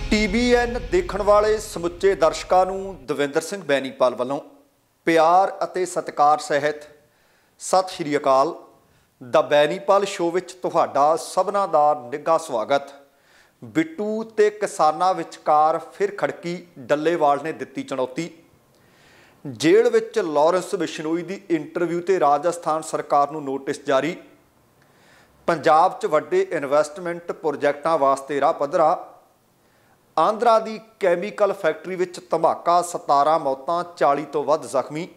TBN ਦੇਖਣ ਵਾਲੇ ਸਮੁੱਚੇ ਦਰਸ਼ਕਾਂ ਨੂੰ ਦਵਿੰਦਰ ਸਿੰਘ ਬੈਨੀਪਾਲ ਵੱਲੋਂ ਪਿਆਰ ਅਤੇ ਸਤਿਕਾਰ ਸਹਿਤ ਸਤਿ ਸ਼੍ਰੀ ਅਕਾਲ। ਦਾ ਬੈਨੀਪਾਲ ਸ਼ੋਅ ਵਿੱਚ ਤੁਹਾਡਾ ਸਭਨਾਂ ਦਾ ਨਿੱਘਾ ਸਵਾਗਤ। ਬਿੱਟੂ ਤੇ ਕਿਸਾਨਾਂ ਵਿਚਕਾਰ ਫਿਰ ਖੜਕੀ, ਡੱਲੇਵਾਲ ਨੇ ਦਿੱਤੀ ਚੁਣੌਤੀ। ਜੇਲ੍ਹ ਵਿੱਚ ਲਾਰੈਂਸ ਬਿਸ਼ਨੋਈ ਦੀ ਇੰਟਰਵਿਊ ਤੇ ਰਾਜਸਥਾਨ ਸਰਕਾਰ ਨੂੰ ਨੋਟਿਸ ਜਾਰੀ। ਪੰਜਾਬ 'ਚ ਵੱਡੇ ਇਨਵੈਸਟਮੈਂਟ ਪ੍ਰੋਜੈਕਟਾਂ ਵਾਸਤੇ ਰਾਹ ਪੱਧਰਾ। ਆਂਧਰਾ ਦੀ ਕੈਮੀਕਲ ਫੈਕਟਰੀ ਵਿੱਚ ਧਮਾਕਾ, 17 ਮੌਤਾਂ, 40 ਤੋਂ ਵੱਧ ਜ਼ਖਮੀ।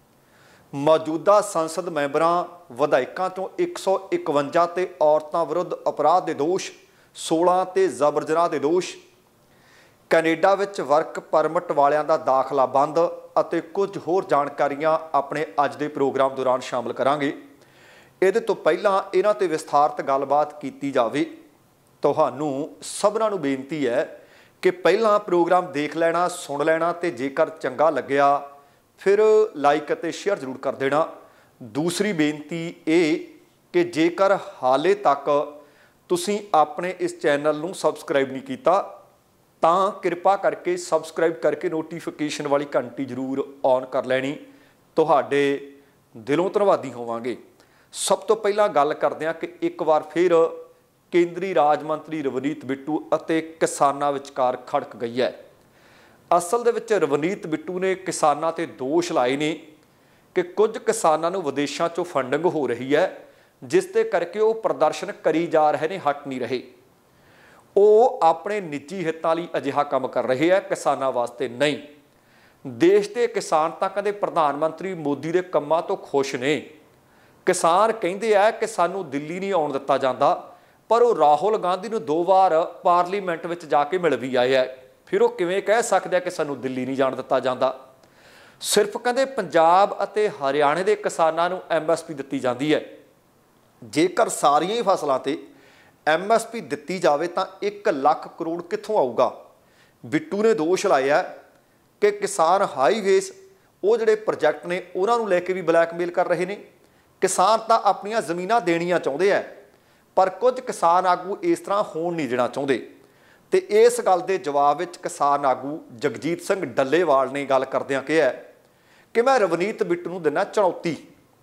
ਮੌਜੂਦਾ ਸੰਸਦ ਮੈਂਬਰਾਂ ਵਿਧਾਇਕਾਂ ਚੋਂ 151 ਤੇ ਔਰਤਾਂ ਵਿਰੁੱਧ ਅਪਰਾਧ ਦੇ ਦੋਸ਼, 16 ਤੇ ਜ਼ਬਰ ਜਨਾਹ ਦੇ ਦੋਸ਼। ਕੈਨੇਡਾ ਵਿੱਚ ਵਰਕ ਪਰਮਿਟ ਵਾਲਿਆਂ ਦਾ ਦਾਖਲਾ ਬੰਦ ਅਤੇ ਕੁਝ ਹੋਰ ਜਾਣਕਾਰੀਆਂ ਆਪਣੇ ਅੱਜ ਦੇ ਪ੍ਰੋਗਰਾਮ ਦੌਰਾਨ ਸ਼ਾਮਲ ਕਰਾਂਗੇ। ਇਹਦੇ ਤੋਂ ਪਹਿਲਾਂ ਇਹਨਾਂ ਤੇ ਵਿਸਥਾਰਤ ਗੱਲਬਾਤ ਕੀਤੀ ਜਾਵੇ। ਤੁਹਾਨੂੰ ਸਭਨਾਂ ਨੂੰ ਬੇਨਤੀ ਹੈ ਕਿ ਪਹਿਲਾਂ ਪ੍ਰੋਗਰਾਮ ਦੇਖ ਲੈਣਾ, ਸੁਣ ਲੈਣਾ ਤੇ ਜੇਕਰ ਚੰਗਾ ਲੱਗਿਆ ਫਿਰ ਲਾਈਕ ਅਤੇ ਸ਼ੇਅਰ ਜ਼ਰੂਰ ਕਰ ਦੇਣਾ। ਦੂਸਰੀ ਬੇਨਤੀ ਇਹ ਕਿ ਜੇਕਰ ਹਾਲੇ ਤੱਕ ਤੁਸੀਂ ਆਪਣੇ ਇਸ ਚੈਨਲ ਨੂੰ ਸਬਸਕ੍ਰਾਈਬ ਨਹੀਂ ਕੀਤਾ ਤਾਂ ਕਿਰਪਾ ਕਰਕੇ ਸਬਸਕ੍ਰਾਈਬ ਕਰਕੇ ਨੋਟੀਫਿਕੇਸ਼ਨ ਵਾਲੀ ਘੰਟੀ ਜ਼ਰੂਰ ਔਨ ਕਰ ਲੈਣੀ। ਤੁਹਾਡੇ ਦਿਲੋਂ ਧੰਨਵਾਦੀ ਹੋਵਾਂਗੇ। ਸਭ ਤੋਂ ਪਹਿਲਾਂ ਗੱਲ ਕਰਦੇ ਹਾਂ ਕਿ ਇੱਕ ਵਾਰ ਫਿਰ ਕੇਂਦਰੀ ਰਾਜ ਮੰਤਰੀ ਰਵਨੀਤ ਬਿੱਟੂ ਅਤੇ ਕਿਸਾਨਾਂ ਵਿਚਕਾਰ ਖੜਕ ਗਈ ਹੈ। ਅਸਲ ਦੇ ਵਿੱਚ ਰਵਨੀਤ ਬਿੱਟੂ ਨੇ ਕਿਸਾਨਾਂ ਤੇ ਦੋਸ਼ ਲਾਏ ਨੇ ਕਿ ਕੁਝ ਕਿਸਾਨਾਂ ਨੂੰ ਵਿਦੇਸ਼ਾਂ 'ਚੋਂ ਫੰਡਿੰਗ ਹੋ ਰਹੀ ਹੈ, ਜਿਸ ਦੇ ਕਰਕੇ ਉਹ ਪ੍ਰਦਰਸ਼ਨ ਕਰੀ ਜਾ ਰਹੇ ਨੇ, ਹਟ ਨਹੀਂ ਰਹੇ। ਉਹ ਆਪਣੇ ਨਿੱਜੀ ਹਿੱਤਾਂ ਲਈ ਅਜਿਹਾ ਕੰਮ ਕਰ ਰਹੇ ਹੈ, ਕਿਸਾਨਾਂ ਵਾਸਤੇ ਨਹੀਂ। ਦੇਸ਼ ਦੇ ਕਿਸਾਨ ਤਾਂ ਕਦੇ ਪ੍ਰਧਾਨ ਮੰਤਰੀ ਮੋਦੀ ਦੇ ਕੰਮਾਂ ਤੋਂ ਖੁਸ਼ ਨੇ। ਕਿਸਾਨ ਕਹਿੰਦੇ ਆ ਕਿ ਸਾਨੂੰ ਦਿੱਲੀ ਨਹੀਂ ਆਉਣ ਦਿੱਤਾ ਜਾਂਦਾ, ਪਰ ਉਹ ਰਾਹੁਲ ਗਾਂਧੀ ਨੂੰ 2 ਵਾਰ ਪਾਰਲੀਮੈਂਟ ਵਿੱਚ ਜਾ ਕੇ ਮਿਲ ਵੀ ਆਏ ਹੈ। ਫਿਰ ਉਹ ਕਿਵੇਂ ਕਹਿ ਸਕਦੇ ਆ ਕਿ ਸਾਨੂੰ ਦਿੱਲੀ ਨਹੀਂ ਜਾਣ ਦਿੱਤਾ ਜਾਂਦਾ। ਸਿਰਫ ਕਹਿੰਦੇ ਪੰਜਾਬ ਅਤੇ ਹਰਿਆਣੇ ਦੇ ਕਿਸਾਨਾਂ ਨੂੰ MSP ਦਿੱਤੀ ਜਾਂਦੀ ਹੈ। ਜੇਕਰ ਸਾਰੀਆਂ ਹੀ ਫਸਲਾਂ ਤੇ MSP ਦਿੱਤੀ ਜਾਵੇ ਤਾਂ 1 ਲੱਖ ਕਰੋੜ ਕਿੱਥੋਂ ਆਊਗਾ। ਬਿੱਟੂ ਨੇ ਦੋਸ਼ ਲਾਇਆ ਕਿ ਕਿਸਾਨ ਹਾਈਵੇਜ਼, ਉਹ ਜਿਹੜੇ ਪ੍ਰੋਜੈਕਟ ਨੇ ਉਹਨਾਂ ਨੂੰ ਲੈ ਕੇ ਵੀ ਬਲੈਕਮੇਲ ਕਰ ਰਹੇ ਨੇ। ਕਿਸਾਨ ਤਾਂ ਆਪਣੀਆਂ ਜ਼ਮੀਨਾਂ ਦੇਣੀਆਂ ਚਾਹੁੰਦੇ ਆ, ਪਰ ਕੁਝ ਕਿਸਾਨ ਆਗੂ ਇਸ ਤਰ੍ਹਾਂ ਹੋਣ ਨਹੀਂ ਦੇਣਾ ਚਾਹੁੰਦੇ। ਤੇ ਇਸ ਗੱਲ ਦੇ ਜਵਾਬ ਵਿੱਚ ਕਿਸਾਨ ਆਗੂ ਜਗਜੀਤ ਸਿੰਘ ਡੱਲੇਵਾਲ ਨੇ ਗੱਲ ਕਰਦਿਆਂ ਕਿਹਾ ਕਿ ਮੈਂ ਰਵਨੀਤ ਬਿੱਟੂ ਨੂੰ ਦਿੰਦਾ ਚੁਣੌਤੀ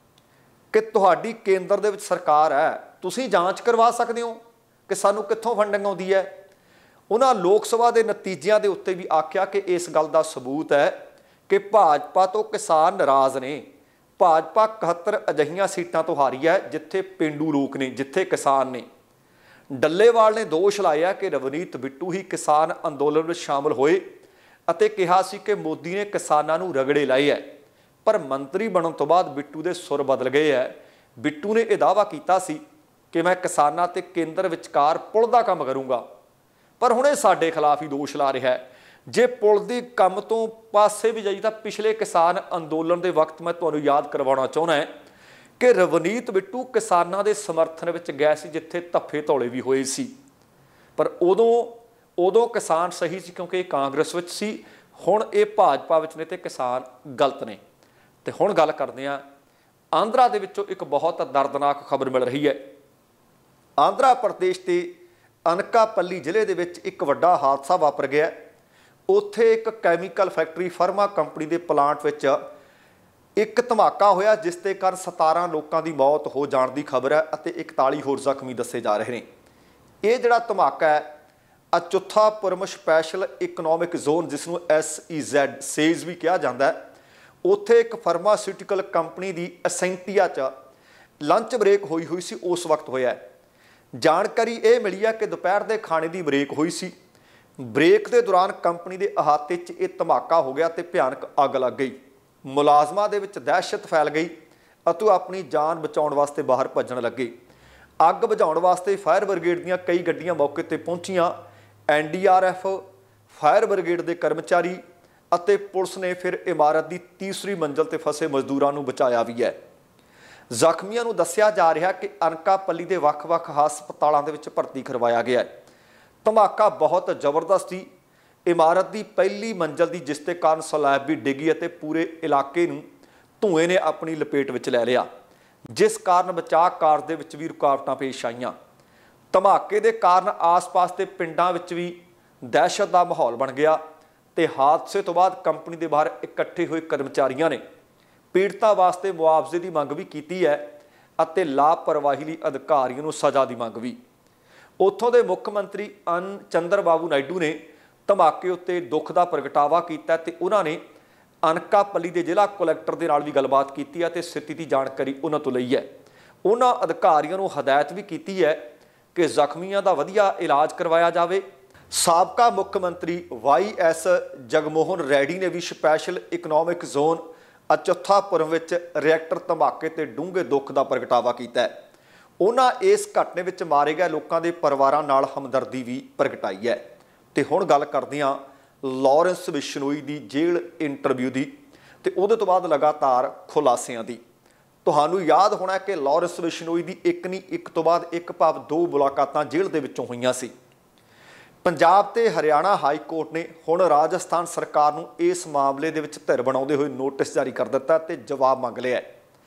ਕਿ ਤੁਹਾਡੀ ਕੇਂਦਰ ਦੇ ਵਿੱਚ ਸਰਕਾਰ ਹੈ, ਤੁਸੀਂ ਜਾਂਚ ਕਰਵਾ ਸਕਦੇ ਹੋ ਕਿ ਸਾਨੂੰ ਕਿੱਥੋਂ ਫੰਡਿੰਗ ਆਉਂਦੀ ਹੈ। ਉਹਨਾਂ ਲੋਕ ਸਭਾ ਦੇ ਨਤੀਜਿਆਂ ਦੇ ਉੱਤੇ ਵੀ ਆਖਿਆ ਕਿ ਇਸ ਗੱਲ ਦਾ ਸਬੂਤ ਹੈ ਕਿ ਭਾਜਪਾ ਤੋਂ ਕਿਸਾਨ ਨਾਰਾਜ਼ ਨੇ। ਭਾਜਪਾ 71 ਅਜਿਹੀਆਂ ਸੀਟਾਂ ਤੋਂ ਹਾਰੀ ਹੈ ਜਿੱਥੇ ਪੇਂਡੂ ਲੋਕ ਨੇ, ਜਿੱਥੇ ਕਿਸਾਨ ਨੇ। ਡੱਲੇਵਾਲ ਨੇ ਦੋਸ਼ ਲਾਇਆ ਕਿ ਰਵਨੀਤ ਬਿੱਟੂ ਹੀ ਕਿਸਾਨ ਅੰਦੋਲਨ ਵਿੱਚ ਸ਼ਾਮਲ ਹੋਏ ਅਤੇ ਕਿਹਾ ਸੀ ਕਿ ਮੋਦੀ ਨੇ ਕਿਸਾਨਾਂ ਨੂੰ ਰਗੜੇ ਲਾਏ ਹੈ। ਪਰ ਮੰਤਰੀ ਬਣਨ ਤੋਂ ਬਾਅਦ ਬਿੱਟੂ ਦੇ ਸੁਰ ਬਦਲ ਗਏ ਹੈ। ਬਿੱਟੂ ਨੇ ਇਹ ਦਾਅਵਾ ਕੀਤਾ ਸੀ ਕਿ ਮੈਂ ਕਿਸਾਨਾਂ ਤੇ ਕੇਂਦਰ ਵਿਚਕਾਰ ਪੁਲ ਦਾ ਕੰਮ ਕਰੂੰਗਾ, ਪਰ ਹੁਣ ਇਹ ਸਾਡੇ ਖਿਲਾਫ ਹੀ ਦੋਸ਼ ਲਾ ਰਿਹਾ ਹੈ। ਜੇ ਪੁਲ ਦੀ ਕੰਮ ਤੋਂ ਪਾਸੇ ਵੀ ਜਾਈ ਤਾਂ ਪਿਛਲੇ ਕਿਸਾਨ ਅੰਦੋਲਨ ਦੇ ਵਕਤ ਮੈਂ ਤੁਹਾਨੂੰ ਯਾਦ ਕਰਵਾਉਣਾ ਚਾਹੁੰਦਾ ਹੈ ਕਿ ਰਵਨੀਤ ਬਿੱਟੂ ਕਿਸਾਨਾਂ ਦੇ ਸਮਰਥਨ ਵਿੱਚ ਗਿਆ ਸੀ, ਜਿੱਥੇ ਧੱਫੇ ਧੌਲੇ ਵੀ ਹੋਏ ਸੀ। ਪਰ ਉਦੋਂ ਕਿਸਾਨ ਸਹੀ ਸੀ ਕਿਉਂਕਿ ਇਹ ਕਾਂਗਰਸ ਵਿੱਚ ਸੀ। ਹੁਣ ਇਹ ਭਾਜਪਾ ਵਿੱਚ ਨੇ ਤੇ ਕਿਸਾਨ ਗਲਤ ਨੇ। ਤੇ ਹੁਣ ਗੱਲ ਕਰਦੇ ਹਾਂ ਆਂਧਰਾ ਦੇ ਵਿੱਚੋਂ ਇੱਕ ਬਹੁਤ ਦਰਦਨਾਕ ਖਬਰ ਮਿਲ ਰਹੀ ਹੈ। ਆਂਧਰਾ ਪ੍ਰਦੇਸ਼ ਦੇ ਅਨਕਾਪੱਲੀ ਜ਼ਿਲ੍ਹੇ ਦੇ ਵਿੱਚ ਇੱਕ ਵੱਡਾ ਹਾਦਸਾ ਵਾਪਰ ਗਿਆ। ਉੱਥੇ ਇੱਕ ਕੈਮੀਕਲ ਫੈਕਟਰੀ ਫਰਮਾ ਕੰਪਨੀ ਦੇ ਪਲਾਂਟ ਵਿੱਚ ਇੱਕ ਧਮਾਕਾ ਹੋਇਆ, ਜਿਸ ਦੇ ਕਾਰਨ 17 ਲੋਕਾਂ ਦੀ ਮੌਤ ਹੋ ਜਾਣ ਦੀ ਖਬਰ ਹੈ ਅਤੇ 41 ਹੋਰ ਜ਼ਖਮੀ ਦੱਸੇ ਜਾ ਰਹੇ ਨੇ। ਇਹ ਜਿਹੜਾ ਧਮਾਕਾ ਹੈ ਅਚੁੱਥਾਪੁਰਮ ਸਪੈਸ਼ਲ ਇਕਨੋਮਿਕ ਜ਼ੋਨ, ਜਿਸ ਨੂੰ SEZ ਸੇਜ਼ ਵੀ ਕਿਹਾ ਜਾਂਦਾ ਹੈ, ਉੱਥੇ ਇੱਕ ਫਾਰਮਾਸਿਊਟੀਕਲ ਕੰਪਨੀ ਦੀ ਅਸੈਂਟੀਆ 'ਚ ਲੰਚ ਬ੍ਰੇਕ ਹੋਈ ਸੀ, ਉਸ ਵਕਤ ਹੋਇਆ। ਜਾਣਕਾਰੀ ਇਹ ਮਿਲੀ ਹੈ ਕਿ ਦੁਪਹਿਰ ਦੇ ਖਾਣੇ ਦੀ ਬ੍ਰੇਕ ਹੋਈ ਸੀ। ਬ੍ਰੇਕ ਦੇ ਦੌਰਾਨ ਕੰਪਨੀ ਦੇ ਅਹਾਤੇ 'ਚ ਇਹ ਧਮਾਕਾ ਹੋ ਗਿਆ ਤੇ ਭਿਆਨਕ ਅੱਗ ਲੱਗ ਗਈ। ਮੁਲਾਜ਼ਮਾਂ ਦੇ ਵਿੱਚ ਦਹਿਸ਼ਤ ਫੈਲ ਗਈ ਅਤੇ ਉਹ ਆਪਣੀ ਜਾਨ ਬਚਾਉਣ ਵਾਸਤੇ ਬਾਹਰ ਭੱਜਣ ਲੱਗੇ। ਅੱਗ ਬੁਝਾਉਣ ਵਾਸਤੇ ਫਾਇਰ ਬ੍ਰਿਗੇਡ ਦੀਆਂ ਕਈ ਗੱਡੀਆਂ ਮੌਕੇ 'ਤੇ ਪਹੁੰਚੀਆਂ। NDRF, ਫਾਇਰ ਬ੍ਰਿਗੇਡ ਦੇ ਕਰਮਚਾਰੀ ਅਤੇ ਪੁਲਿਸ ਨੇ ਫਿਰ ਇਮਾਰਤ ਦੀ 3ਰੀ ਮੰਜ਼ਲ 'ਤੇ ਫਸੇ ਮਜ਼ਦੂਰਾਂ ਨੂੰ ਬਚਾਇਆ ਵੀ ਹੈ। ਜ਼ਖਮੀਆਂ ਨੂੰ ਦੱਸਿਆ ਜਾ ਰਿਹਾ ਕਿ ਅਨਕਾਪੱਲੀ ਦੇ ਵੱਖ-ਵੱਖ ਹਸਪਤਾਲਾਂ ਦੇ ਵਿੱਚ ਭਰਤੀ ਕਰਵਾਇਆ ਗਿਆ ਹੈ। ਧਮਾਕਾ ਬਹੁਤ ਜ਼ਬਰਦਸਤ ਸੀ। ਇਮਾਰਤ ਦੀ ਪਹਿਲੀ ਮੰਜ਼ਲ ਦੀ, ਜਿਸ ਦੇ ਕਾਰਨ ਸਲੈਬ ਵੀ ਡਿੱਗੀ ਅਤੇ ਪੂਰੇ ਇਲਾਕੇ ਨੂੰ ਧੂਏ ਨੇ ਆਪਣੀ ਲਪੇਟ ਵਿੱਚ ਲੈ ਲਿਆ, ਜਿਸ ਕਾਰਨ ਬਚਾਅ ਕਾਰਜ ਦੇ ਵਿੱਚ ਵੀ ਰੁਕਾਵਟਾਂ ਪੇਸ਼ ਆਈਆਂ। ਧਮਾਕੇ ਦੇ ਕਾਰਨ ਆਸ-ਪਾਸ ਦੇ ਪਿੰਡਾਂ ਵਿੱਚ ਵੀ दहशत का माहौल बन गया तो हादसे तो बाद कंपनी के बाहर इकट्ठे हुए कर्मचारियों ने पीड़ितां वास्ते मुआवजे की मंग भी की है ਅਤੇ लापरवाही ਲਈ ਅਧਿਕਾਰੀਆਂ ਨੂੰ सज़ा की मंग भी। ਉੱਥੋਂ ਦੇ ਮੁੱਖ ਮੰਤਰੀ ਚੰਦਰ ਬਾਬੂ ਨਾਇਡੂ ਨੇ ਧਮਾਕੇ ਉੱਤੇ ਦੁੱਖ ਦਾ ਪ੍ਰਗਟਾਵਾ ਕੀਤਾ ਤੇ ਉਹਨਾਂ ਨੇ ਅਨਕਾਪੱਲੀ ਦੇ ਜ਼ਿਲ੍ਹਾ ਕਲੈਕਟਰ ਦੇ ਨਾਲ ਵੀ ਗੱਲਬਾਤ ਕੀਤੀ ਹੈ ਤੇ ਸਥਿਤੀ ਦੀ ਜਾਣਕਾਰੀ ਉਹਨਾਂ ਤੋਂ ਲਈ ਹੈ। ਉਹਨਾਂ ਅਧਿਕਾਰੀਆਂ ਨੂੰ ਹਦਾਇਤ ਵੀ ਕੀਤੀ ਹੈ ਕਿ ਜ਼ਖਮੀਆਂ ਦਾ ਵਧੀਆ ਇਲਾਜ ਕਰਵਾਇਆ ਜਾਵੇ। ਸਾਬਕਾ ਮੁੱਖ ਮੰਤਰੀ YS ਜਗਮੋਹਨ ਰੈਡੀ ਨੇ ਵੀ ਸਪੈਸ਼ਲ ਇਕਨੋਮਿਕ ਜ਼ੋਨ ਅਚੋਥਾਪੁਰਮ ਵਿੱਚ ਰਿਐਕਟਰ ਧਮਾਕੇ ਤੇ ਡੂੰਘੇ ਦੁੱਖ ਦਾ ਪ੍ਰਗਟਾਵਾ ਕੀਤਾ ਹੈ। ਉਹਨਾਂ ਇਸ ਘਟਨੇ ਵਿੱਚ ਮਾਰੇ ਗਏ ਲੋਕਾਂ ਦੇ ਪਰਿਵਾਰਾਂ ਨਾਲ ਹਮਦਰਦੀ ਵੀ ਪ੍ਰਗਟਾਈ ਹੈ। ਤੇ ਹੁਣ ਗੱਲ ਕਰਦੇ ਹਾਂ ਲਾਰੈਂਸ ਬਿਸ਼ਨੋਈ ਦੀ ਜੇਲ੍ਹ ਇੰਟਰਵਿਊ ਦੀ ਤੇ ਉਹਦੇ ਤੋਂ ਬਾਅਦ ਲਗਾਤਾਰ ਖੁਲਾਸਿਆਂ ਦੀ। ਤੁਹਾਨੂੰ ਯਾਦ ਹੋਣਾ ਕਿ ਲਾਰੈਂਸ ਬਿਸ਼ਨੋਈ ਦੀ ਇੱਕ ਨਹੀਂ ਇੱਕ ਤੋਂ ਬਾਅਦ ਇੱਕ ਭਾਵ ਦੋ ਮੁਲਾਕਾਤਾਂ ਜੇਲ੍ਹ ਦੇ ਵਿੱਚੋਂ ਹੋਈਆਂ ਸੀ। ਪੰਜਾਬ ਤੇ ਹਰਿਆਣਾ ਹਾਈ ਕੋਰਟ ਨੇ ਹੁਣ ਰਾਜਸਥਾਨ ਸਰਕਾਰ ਨੂੰ ਇਸ ਮਾਮਲੇ ਦੇ ਵਿੱਚ ਧਿਰ ਬਣਾਉਂਦੇ ਹੋਏ ਨੋਟਿਸ ਜਾਰੀ ਕਰ ਦਿੱਤਾ ਤੇ ਜਵਾਬ ਮੰਗ ਲਿਆ।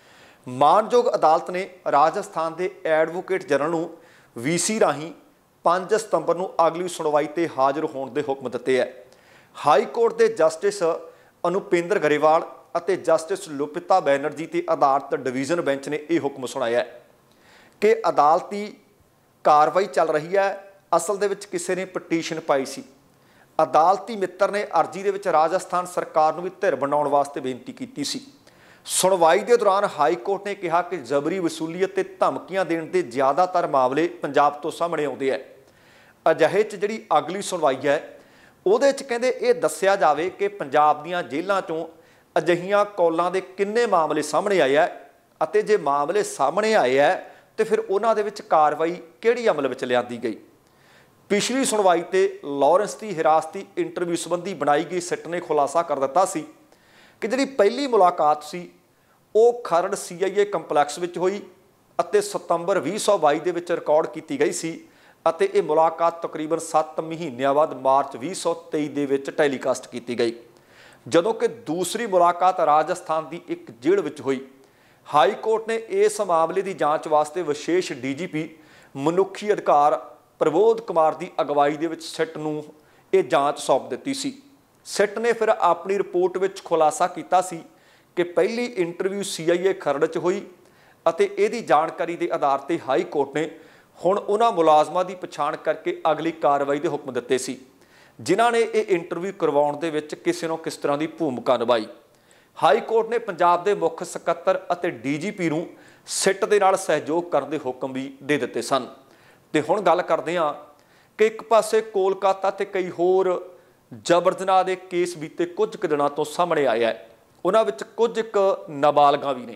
ਮਾਨਯੋਗ ਅਦਾਲਤ ਨੇ ਰਾਜਸਥਾਨ ਦੇ ਐਡਵੋਕੇਟ ਜਨਰਲ ਨੂੰ VC ਰਾਹੀਂ 5 ਸਤੰਬਰ ਨੂੰ ਅਗਲੀ ਸੁਣਵਾਈ ਤੇ ਹਾਜ਼ਰ ਹੋਣ ਦੇ ਹੁਕਮ ਦਿੱਤੇ ਹੈ। ਹਾਈ ਕੋਰਟ ਦੇ ਜਸਟਿਸ ਅਨੁਪਿੰਦਰ ਗਰੇਵਾਲ ਅਤੇ ਜਸਟਿਸ ਲੁਪਿਤਾ ਬੈਨਰਜੀ ਤੇ ਆਧਾਰਿਤ ਡਿਵੀਜ਼ਨ ਬੈਂਚ ਨੇ ਇਹ ਹੁਕਮ ਸੁਣਾਇਆ ਕਿ ਅਦਾਲਤੀ ਕਾਰਵਾਈ ਚੱਲ ਰਹੀ ਹੈ। ਅਸਲ ਦੇ ਵਿੱਚ ਕਿਸੇ ਨੇ ਪਟੀਸ਼ਨ ਪਾਈ ਸੀ। ਅਦਾਲਤੀ ਮਿੱਤਰ ਨੇ ਅਰਜੀ ਦੇ ਵਿੱਚ ਰਾਜਸਥਾਨ ਸਰਕਾਰ ਨੂੰ ਵੀ ਧਿਰ ਬਣਾਉਣ ਵਾਸਤੇ ਬੇਨਤੀ ਕੀਤੀ ਸੀ। ਸੁਣਵਾਈ ਦੇ ਦੌਰਾਨ ਹਾਈ ਕੋਰਟ ਨੇ ਕਿਹਾ ਕਿ ਜ਼ਬਰੀ ਵਸੂਲੀ ਅਤੇ ਧਮਕੀਆਂ ਦੇਣ ਦੇ ਜ਼ਿਆਦਾਤਰ ਮਾਮਲੇ ਪੰਜਾਬ ਤੋਂ ਸਾਹਮਣੇ ਆਉਂਦੇ ਹੈ। ਅਜਿਹੇ 'ਚ ਜਿਹੜੀ ਅਗਲੀ ਸੁਣਵਾਈ ਹੈ ਉਹਦੇ 'ਚ ਕਹਿੰਦੇ ਇਹ ਦੱਸਿਆ ਜਾਵੇ ਕਿ ਪੰਜਾਬ ਦੀਆਂ ਜੇਲ੍ਹਾਂ 'ਚੋਂ ਅਜਿਹੀਆਂ ਕੌਲਾਂ ਦੇ ਕਿੰਨੇ ਮਾਮਲੇ ਸਾਹਮਣੇ ਆਏ ਹੈ ਅਤੇ ਜੇ ਮਾਮਲੇ ਸਾਹਮਣੇ ਆਏ ਹੈ ਤਾਂ ਫਿਰ ਉਹਨਾਂ ਦੇ ਵਿੱਚ ਕਾਰਵਾਈ ਕਿਹੜੀ ਅਮਲ ਵਿੱਚ ਲਿਆਂਦੀ ਗਈ। ਪਿਛਲੀ ਸੁਣਵਾਈ ਤੇ ਲਾਰੈਂਸ ਦੀ ਹਿਰਾਸਤੀ ਇੰਟਰਵਿਊ ਸੰਬੰਧੀ ਬਣਾਈ ਗਈ ਸਿੱਟ ਨੇ ਖੁਲਾਸਾ ਕਰ ਦਿੱਤਾ ਸੀ ਕਿ ਜਿਹੜੀ ਪਹਿਲੀ ਮੁਲਾਕਾਤ ਸੀ ਉਹ ਖਰੜ CIA ਕੰਪਲੈਕਸ ਵਿੱਚ ਹੋਈ ਅਤੇ ਸਤੰਬਰ 2022 ਦੇ ਵਿੱਚ ਰਿਕਾਰਡ ਕੀਤੀ ਗਈ ਸੀ ਅਤੇ ਇਹ ਮੁਲਾਕਾਤ ਤਕਰੀਬਨ 7 ਮਹੀਨਿਆਂ ਬਾਅਦ ਮਾਰਚ 2023 ਦੇ ਵਿੱਚ ਟੈਲੀਕਾਸਟ ਕੀਤੀ ਗਈ। ਜਦੋਂ ਕਿ ਦੂਸਰੀ ਮੁਲਾਕਾਤ ਰਾਜਸਥਾਨ ਦੀ ਇੱਕ ਜੇਲ੍ਹ ਵਿੱਚ ਹੋਈ। ਹਾਈ ਕੋਰਟ ਨੇ ਇਸ ਮਾਮਲੇ ਦੀ ਜਾਂਚ ਵਾਸਤੇ ਵਿਸ਼ੇਸ਼ DGP ਮਨੁੱਖੀ ਅਧਿਕਾਰ ਪ੍ਰਬੋਧ ਕੁਮਾਰ ਦੀ ਅਗਵਾਈ ਦੇ ਵਿੱਚ ਸਿੱਟ ਨੂੰ ਇਹ ਜਾਂਚ ਸੌਂਪ ਦਿੱਤੀ ਸੀ। ਸਿੱਟ ਨੇ ਫਿਰ ਆਪਣੀ ਰਿਪੋਰਟ ਵਿੱਚ ਖੁਲਾਸਾ ਕੀਤਾ ਸੀ ਕਿ ਪਹਿਲੀ ਇੰਟਰਵਿਊ CIA ਖਰੜ 'ਚ ਹੋਈ ਅਤੇ ਇਹਦੀ ਜਾਣਕਾਰੀ ਦੇ ਆਧਾਰ ਤੇ ਹਾਈ ਕੋਰਟ ਨੇ ਹੁਣ ਉਹਨਾਂ ਮੁਲਾਜ਼ਮਾਂ ਦੀ ਪਛਾਣ ਕਰਕੇ ਅਗਲੀ ਕਾਰਵਾਈ ਦੇ ਹੁਕਮ ਦਿੱਤੇ ਸੀ ਜਿਨ੍ਹਾਂ ਨੇ ਇਹ ਇੰਟਰਵਿਊ ਕਰਵਾਉਣ ਦੇ ਵਿੱਚ ਕਿਸੇ ਨੂੰ ਕਿਸ ਤਰ੍ਹਾਂ ਦੀ ਭੂਮਿਕਾ ਨਿਭਾਈ। ਹਾਈ ਕੋਰਟ ਨੇ ਪੰਜਾਬ ਦੇ ਮੁੱਖ ਸਕੱਤਰ ਅਤੇ DGP ਨੂੰ ਸਿੱਟ ਦੇ ਨਾਲ ਸਹਿਯੋਗ ਕਰਨ ਦੇ ਹੁਕਮ ਵੀ ਦੇ ਦਿੱਤੇ ਸਨ। ਤੇ ਹੁਣ ਗੱਲ ਕਰਦੇ ਹਾਂ ਕਿ ਇੱਕ ਪਾਸੇ ਕੋਲਕਾਤਾ ਤੇ ਕਈ ਹੋਰ ਜ਼ਬਰ ਜਨਾਹ ਦੇ ਕੇਸ ਬੀਤੇ ਕੁਝ ਕੁ ਦਿਨਾਂ ਤੋਂ ਸਾਹਮਣੇ ਆਇਆ ਹੈ। ਉਹਨਾਂ ਵਿੱਚ ਕੁਝ ਇੱਕ ਨਾਬਾਲਗਾਂ ਵੀ ਨੇ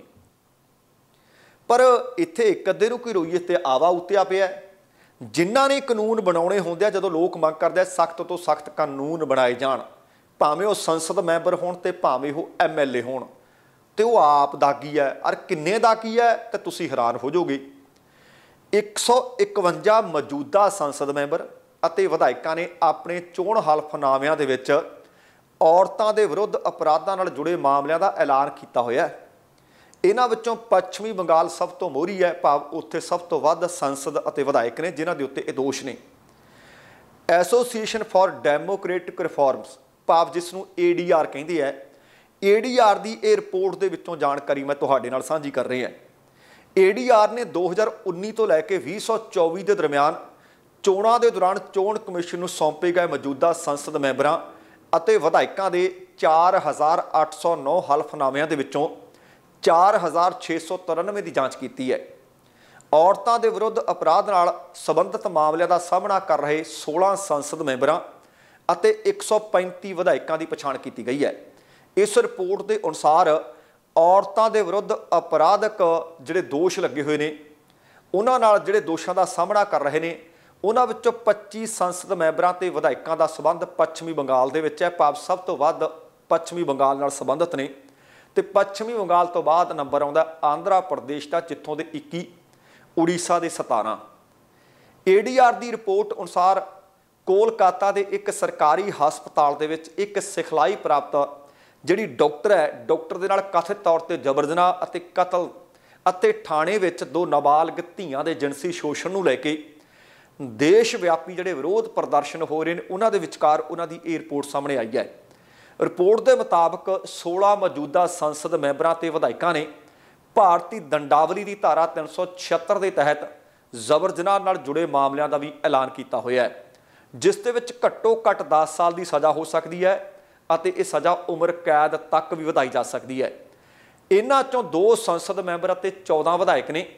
ਪਰ ਇੱਥੇ ਇੱਕ ਅੱਧੇ ਨੂੰ ਕੋਈ ਰੋਈਏ ਤੇ ਆਵਾ ਉੱਤਿਆ ਪਿਆ। ਜਿਨ੍ਹਾਂ ਨੇ ਕਾਨੂੰਨ ਬਣਾਉਣੇ ਹੁੰਦੇ ਆ ਜਦੋਂ ਲੋਕ ਮੰਗ ਕਰਦੇ ਆ ਸਖਤ ਤੋਂ ਸਖਤ ਕਾਨੂੰਨ ਬਣਾਏ ਜਾਣ ਭਾਵੇਂ ਉਹ ਸੰਸਦ ਮੈਂਬਰ ਹੋਣ ਤੇ ਭਾਵੇਂ ਉਹ MLA ਹੋਣ ਤੇ ਉਹ ਆਪ ਦਾਗੀ ਹੈ। ਔਰ ਕਿੰਨੇ ਦਾਗੀ ਹੈ ਤੇ ਤੁਸੀਂ ਹੈਰਾਨ ਹੋ ਜਾਓਗੇ। 151 ਮੌਜੂਦਾ ਸੰਸਦ ਮੈਂਬਰ ਅਤੇ ਵਿਧਾਇਕਾਂ ਨੇ ਆਪਣੇ ਚੋਣ ਹਲਫਨਾਮਿਆਂ ਦੇ ਵਿੱਚ ਔਰਤਾਂ ਦੇ ਵਿਰੁੱਧ ਅਪਰਾਧਾਂ ਨਾਲ ਜੁੜੇ ਮਾਮਲਿਆਂ ਦਾ ਐਲਾਨ ਕੀਤਾ ਹੋਇਆ ਹੈ। ਇਹਨਾਂ ਵਿੱਚੋਂ ਪੱਛਮੀ ਬੰਗਾਲ ਸਭ ਤੋਂ ਮੋਹਰੀ ਹੈ ਭਾਵ ਉੱਥੇ ਸਭ ਤੋਂ ਵੱਧ ਸੰਸਦ ਅਤੇ ਵਿਧਾਇਕ ਨੇ ਜਿਨ੍ਹਾਂ ਦੇ ਉੱਤੇ ਇਹ ਦੋਸ਼ ਨੇ। ਐਸੋਸੀਏਸ਼ਨ ਫਾਰ ਡੈਮੋਕ੍ਰੈਟਿਕ ਰਿਫਾਰਮਸ ਭਾਵ ਜਿਸ ਨੂੰ ADR ਕਹਿੰਦੇ ਹੈ। ADR ਦੀ ਇਹ ਰਿਪੋਰਟ ਦੇ ਵਿੱਚੋਂ ਜਾਣਕਾਰੀ ਮੈਂ ਤੁਹਾਡੇ ਨਾਲ ਸਾਂਝੀ ਕਰ ਰਿਹਾ। ADR ਨੇ 2019 ਤੋਂ ਲੈ ਕੇ 2024 ਦੇ ਦਰਮਿਆਨ ਚੋਣਾਂ ਦੇ ਦੌਰਾਨ ਚੋਣ ਕਮਿਸ਼ਨ ਨੂੰ ਸੌਂਪੇ ਗਏ ਮੌਜੂਦਾ ਸੰਸਦ ਮੈਂਬਰਾਂ ਅਤੇ ਵਿਧਾਇਕਾਂ ਦੇ 4809 ਹਲਫਨਾਮਿਆਂ ਦੇ ਵਿੱਚੋਂ 4693 ਦੀ ਜਾਂਚ ਕੀਤੀ ਹੈ। ਔਰਤਾਂ ਦੇ ਵਿਰੁੱਧ ਅਪਰਾਧ ਨਾਲ ਸੰਬੰਧਿਤ ਮਾਮਲਿਆਂ ਦਾ ਸਾਹਮਣਾ ਕਰ ਰਹੇ 16 ਸੰਸਦ ਮੈਂਬਰਾਂ ਅਤੇ 135 ਵਿਧਾਇਕਾਂ ਦੀ ਪਛਾਣ ਕੀਤੀ ਗਈ ਹੈ। ਇਸ ਰਿਪੋਰਟ ਦੇ ਅਨੁਸਾਰ ਔਰਤਾਂ ਦੇ ਵਿਰੁੱਧ ਅਪਰਾਧਕ ਜਿਹੜੇ ਦੋਸ਼ ਲੱਗੇ ਹੋਏ ਨੇ ਉਹਨਾਂ ਨਾਲ ਜਿਹੜੇ ਦੋਸ਼ਾਂ ਦਾ ਸਾਹਮਣਾ ਕਰ ਰਹੇ ਨੇ ਉਹਨਾਂ ਵਿੱਚੋਂ 25 ਸੰਸਦ ਮੈਂਬਰਾਂ ਤੇ ਵਿਧਾਇਕਾਂ ਦਾ ਸੰਬੰਧ ਪੱਛਮੀ ਬੰਗਾਲ ਦੇ ਵਿੱਚ ਹੈ ਭਾਵ ਸਭ ਤੋਂ ਵੱਧ ਪੱਛਮੀ ਬੰਗਾਲ ਨਾਲ ਸੰਬੰਧਿਤ ਨੇ ਤੇ ਪੱਛਮੀ ਬੰਗਾਲ ਤੋਂ ਬਾਅਦ ਨੰਬਰ ਆਉਂਦਾ ਆਂਧਰਾ ਪ੍ਰਦੇਸ਼ ਦਾ ਜਿੱਥੋਂ ਦੇ 21 ਉੜੀਸਾ ਦੇ 17। ADR ਦੀ ਰਿਪੋਰਟ ਅਨੁਸਾਰ ਕੋਲਕਾਤਾ ਦੇ ਇੱਕ ਸਰਕਾਰੀ ਹਸਪਤਾਲ ਦੇ ਵਿੱਚ ਇੱਕ ਸਿਖਲਾਈ ਪ੍ਰਾਪਤ ਜਿਹੜੀ ਡਾਕਟਰ ਹੈ ਡਾਕਟਰ ਦੇ ਨਾਲ ਕਥਿਤ ਤੌਰ ਤੇ ਜ਼ਬਰ ਜਨਾਹ ਅਤੇ ਕਤਲ ਅਤੇ ਥਾਣੇ ਵਿੱਚ 2 ਨਾਬਾਲਗ ਧੀਆਂ ਦੇ ਜਿਨਸੀ ਸ਼ੋਸ਼ਣ ਨੂੰ ਲੈ ਕੇ ਦੇਸ਼ ਵਿਆਪੀ ਜਿਹੜੇ ਵਿਰੋਧ ਪ੍ਰਦਰਸ਼ਨ ਹੋ ਰਹੇ ਨੇ ਉਹਨਾਂ ਦੇ ਵਿਚਕਾਰ ਉਹਨਾਂ ਦੀ ਇਹ ਰਿਪੋਰਟ ਸਾਹਮਣੇ ਆਈ ਹੈ। ਰਿਪੋਰਟ ਦੇ ਮੁਤਾਬਕ 16 ਮੌਜੂਦਾ ਸੰਸਦ ਮੈਂਬਰਾਂ ਤੇ ਵਿਧਾਇਕਾਂ ਨੇ ਭਾਰਤੀ ਦੰਡਾਵਲੀ ਦੀ ਧਾਰਾ 376 ਦੇ ਤਹਿਤ ਜ਼ਬਰ ਜਨਾਹ ਨਾਲ ਜੁੜੇ ਮਾਮਲਿਆਂ ਦਾ ਵੀ ਐਲਾਨ ਕੀਤਾ ਹੋਇਆ ਹੈ, ਜਿਸ ਦੇ ਵਿੱਚ ਘੱਟੋ ਘੱਟ 10 ਸਾਲ ਦੀ ਸਜ਼ਾ ਹੋ ਸਕਦੀ ਹੈ ਅਤੇ ਇਹ ਸਜ਼ਾ ਉਮਰ ਕੈਦ ਤੱਕ ਵੀ ਵਧਾਈ ਜਾ ਸਕਦੀ ਹੈ। ਇਹਨਾਂ ਚੋਂ 2 ਸੰਸਦ ਮੈਂਬਰ ਅਤੇ 14 ਵਿਧਾਇਕ ਨੇ